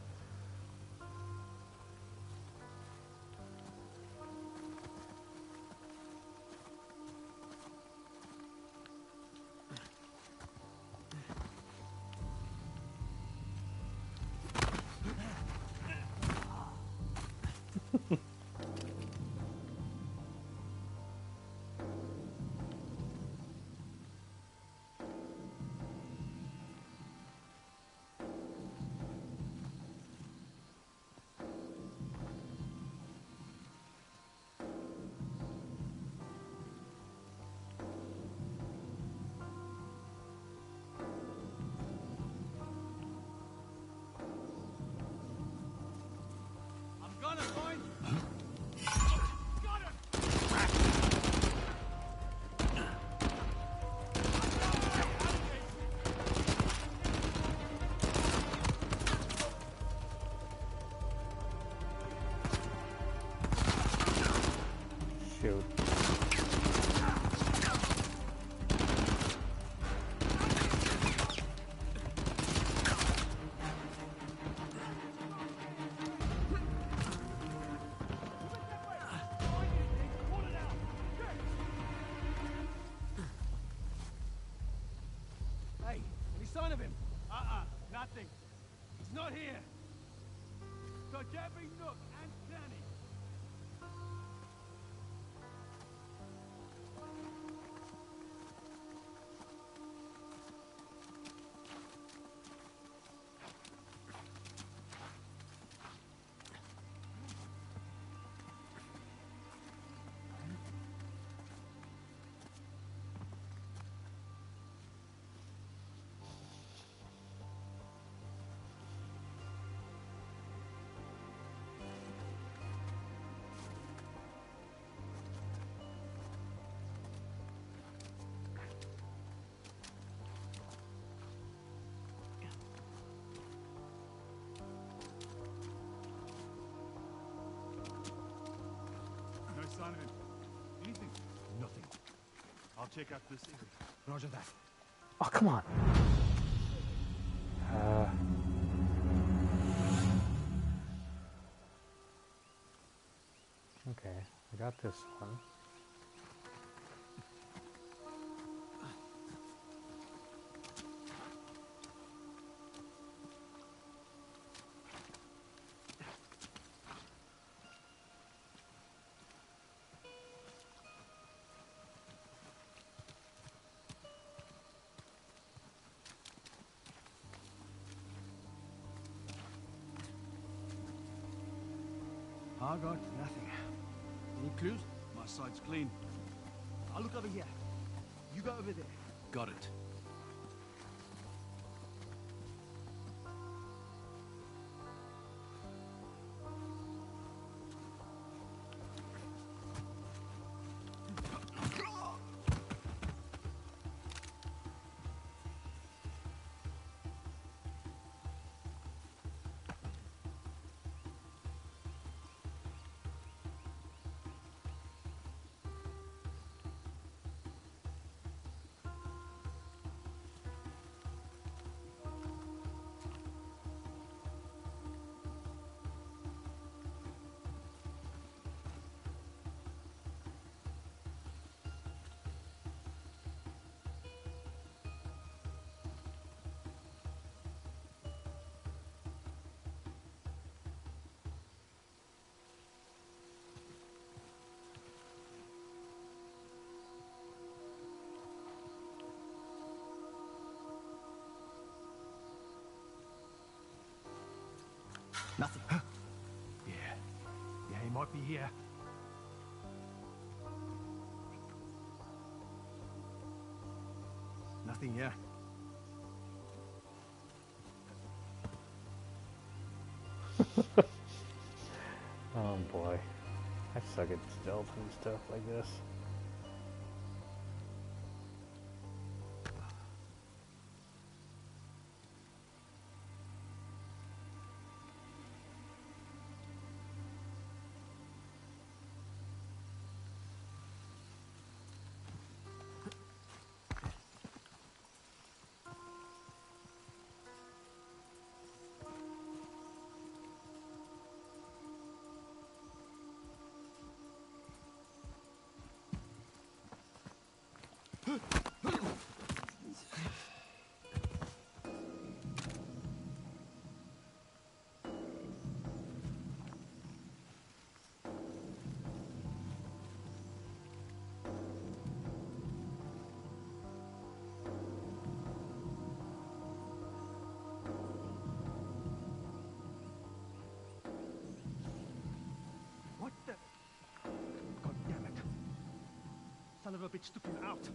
I'm gonna find. Got him! Shoot. Hey, any sign of him? Nothing. He's not here. Search every nook and cranny. No sign of him. Anything? Nothing. I'll check out this area. Roger that. Oh, come on. Okay, I got this one. I got nothing. Any clues? My side's clean. I'll look over here. You go over there. Got it. Nothing. Yeah. Yeah, he might be here. Nothing here. Oh boy. I suck at stealth and stuff like this. What the? God damn it. Son of a bitch took him out.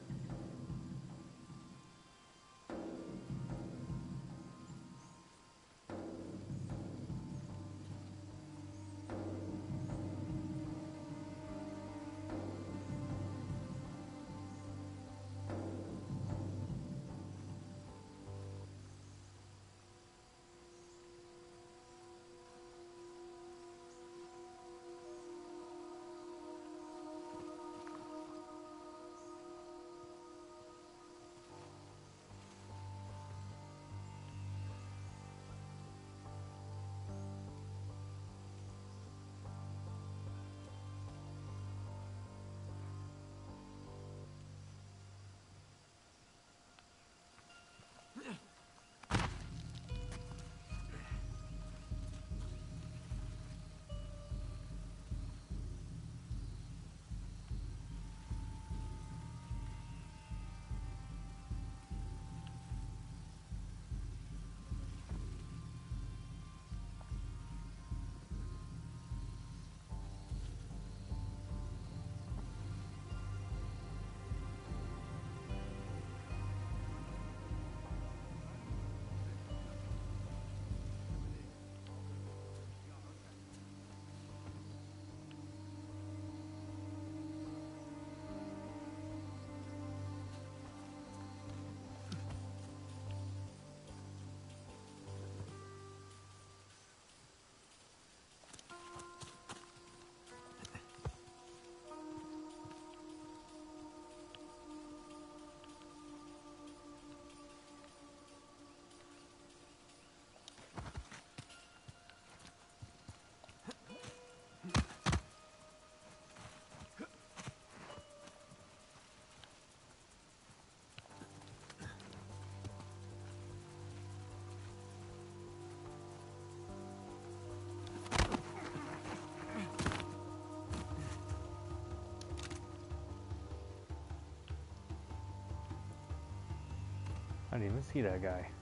I didn't even see that guy.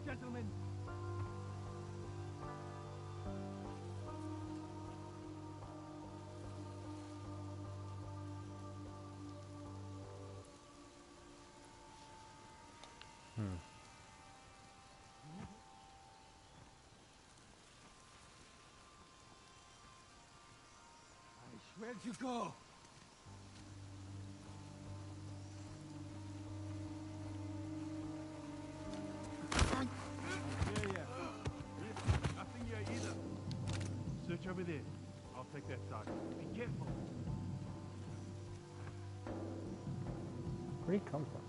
gentlemen. Where'd you go? Yeah. Nothing here either. Search over there. I'll take that side. Be careful. Where'd he come from?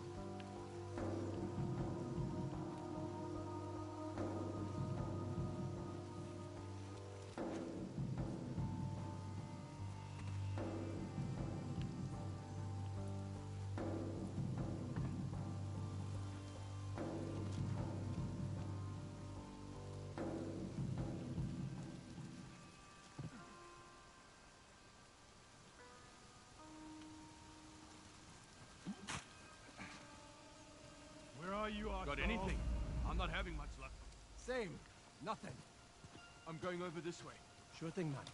Where are you, Got arsehole? anything? I'm not having much luck. Same. Nothing. I'm going over this way. Sure thing, man.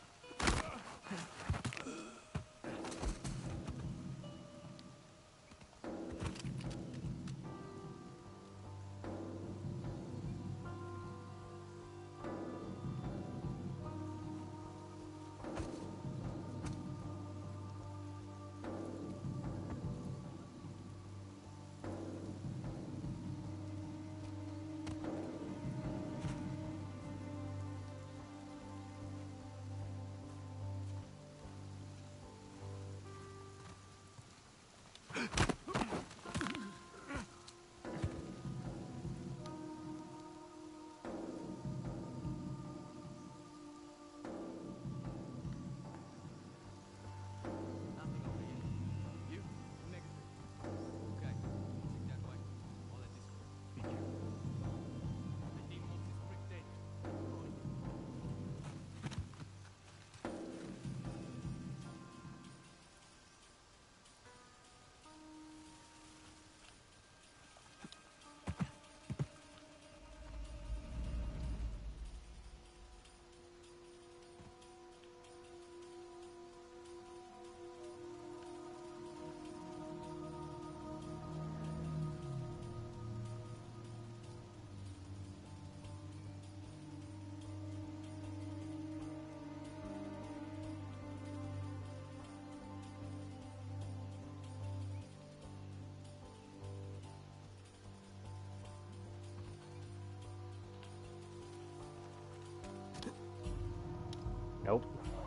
Nope.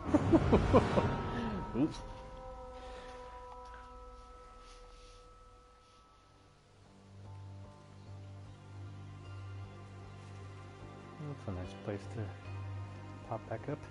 Oops. That's a nice place to pop back up.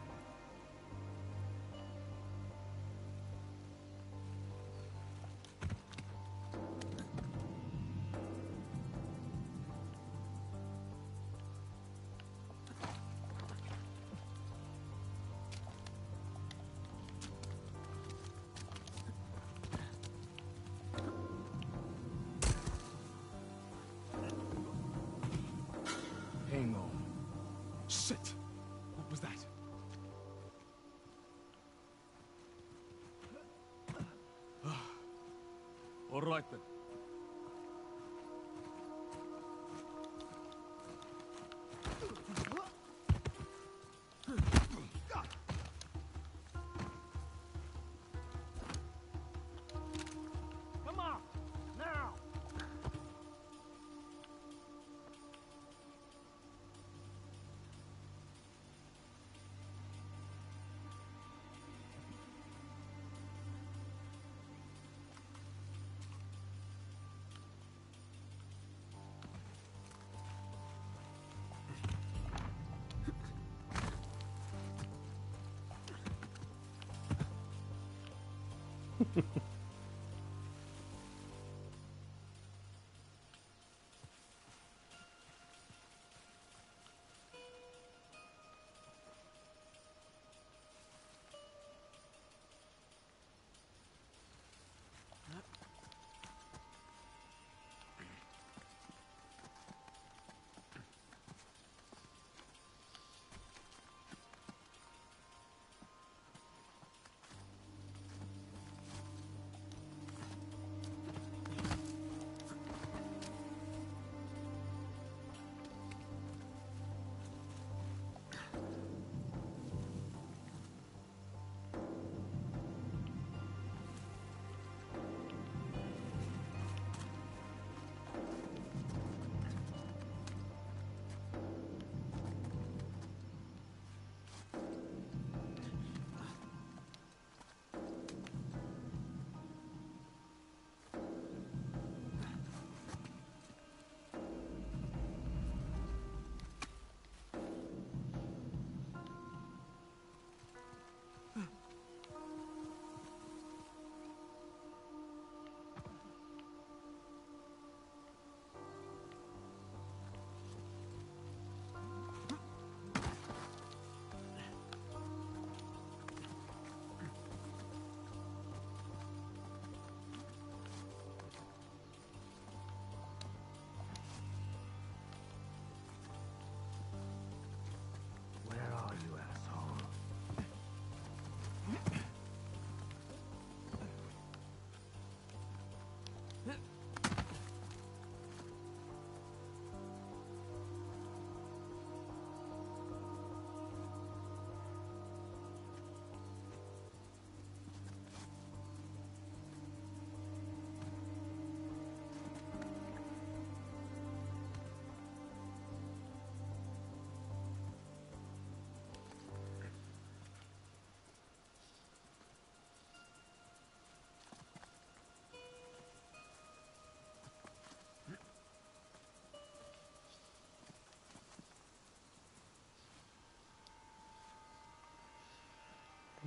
Hang on. Shit! What was that? All right then. Come on, now.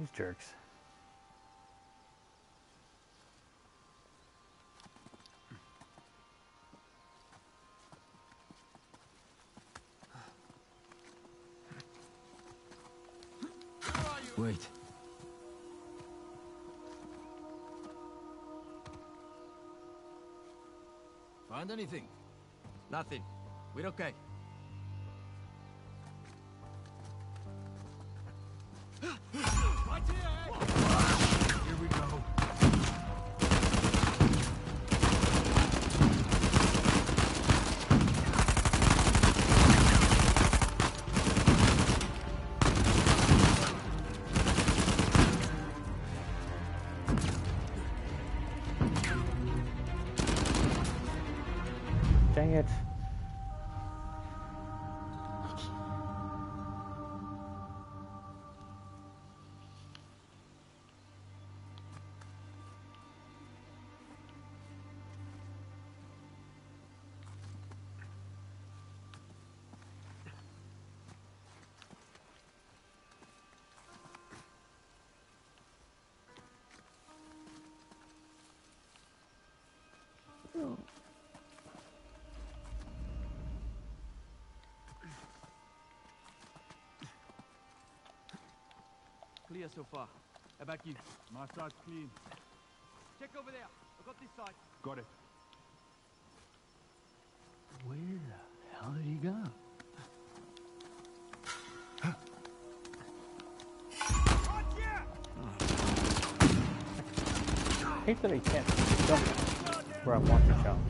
These jerks. Wait. Find anything? Nothing. We're okay. Right here! Here we go. Dang it. Clear so far. How about you? My side's clean. Check over there. I got this side. Got it. Where the hell did he go? I hate that I can't jump where I want to jump.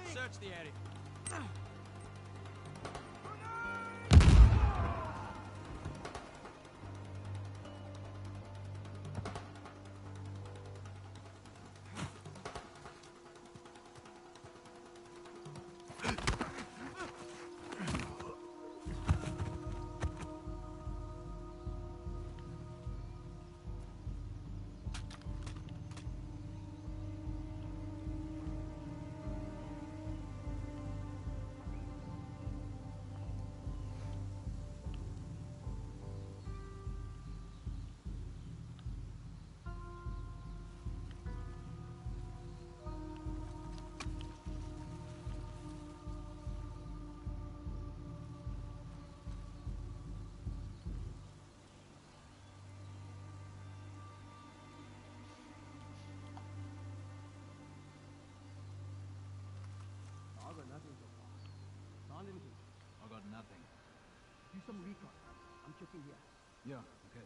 Search the area. I got nothing so far. Found anything? I got nothing. Do some recon. I'm checking here. Yeah, okay.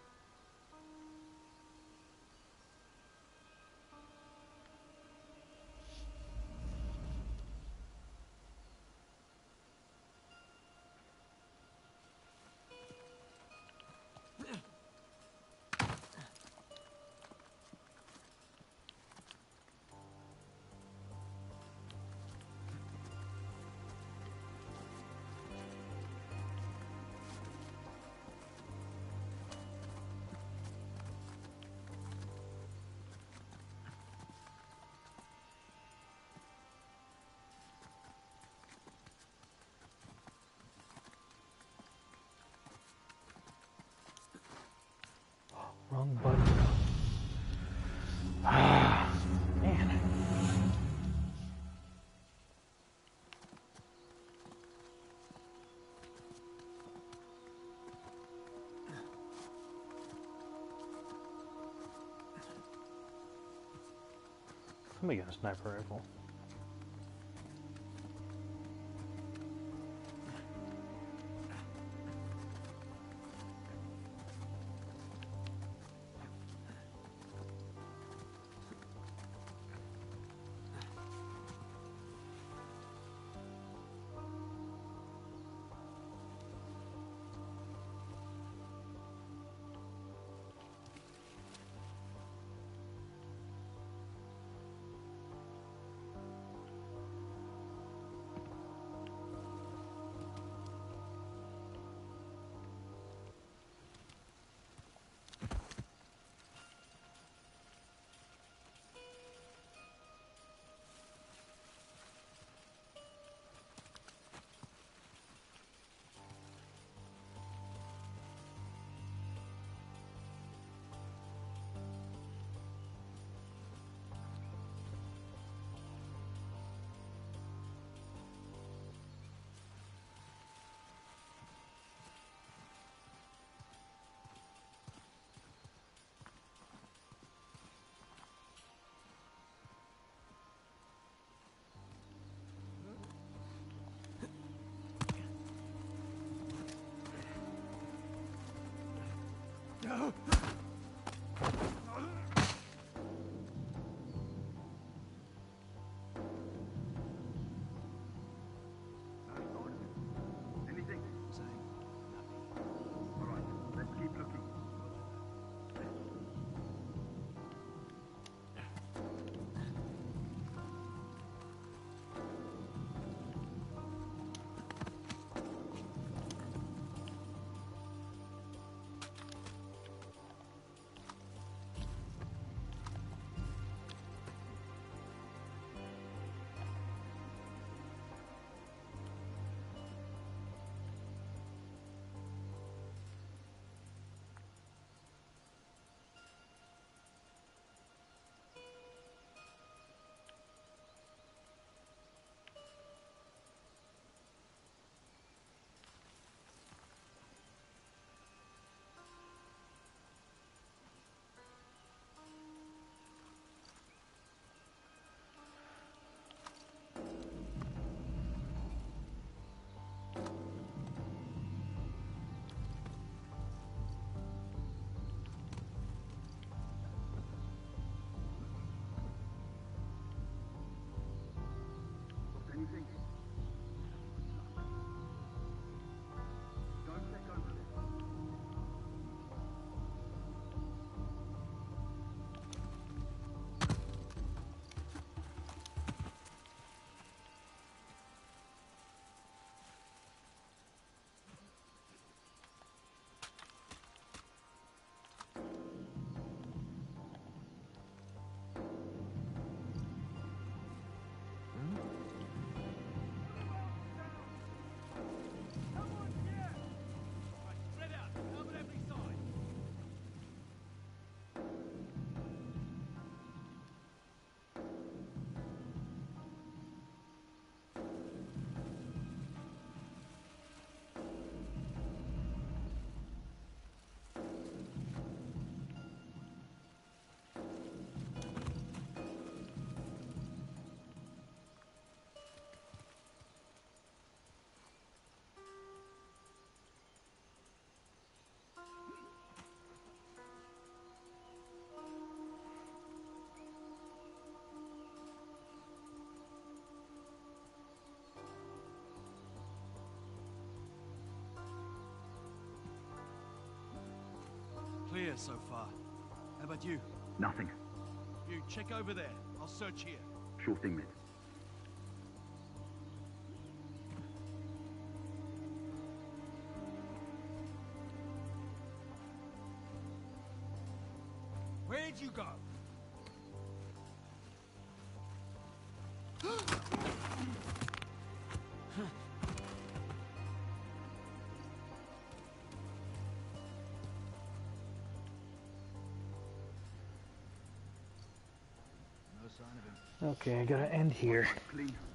Wrong button. Ah, man. Somebody got a sniper rifle. Anything? Same. Nothing. All right, let's keep looking. clear so far. How about you? Nothing. You check over there. I'll search here. Sure thing, mate. Where'd you go? No sign of him. Okay, I gotta end here. Clean.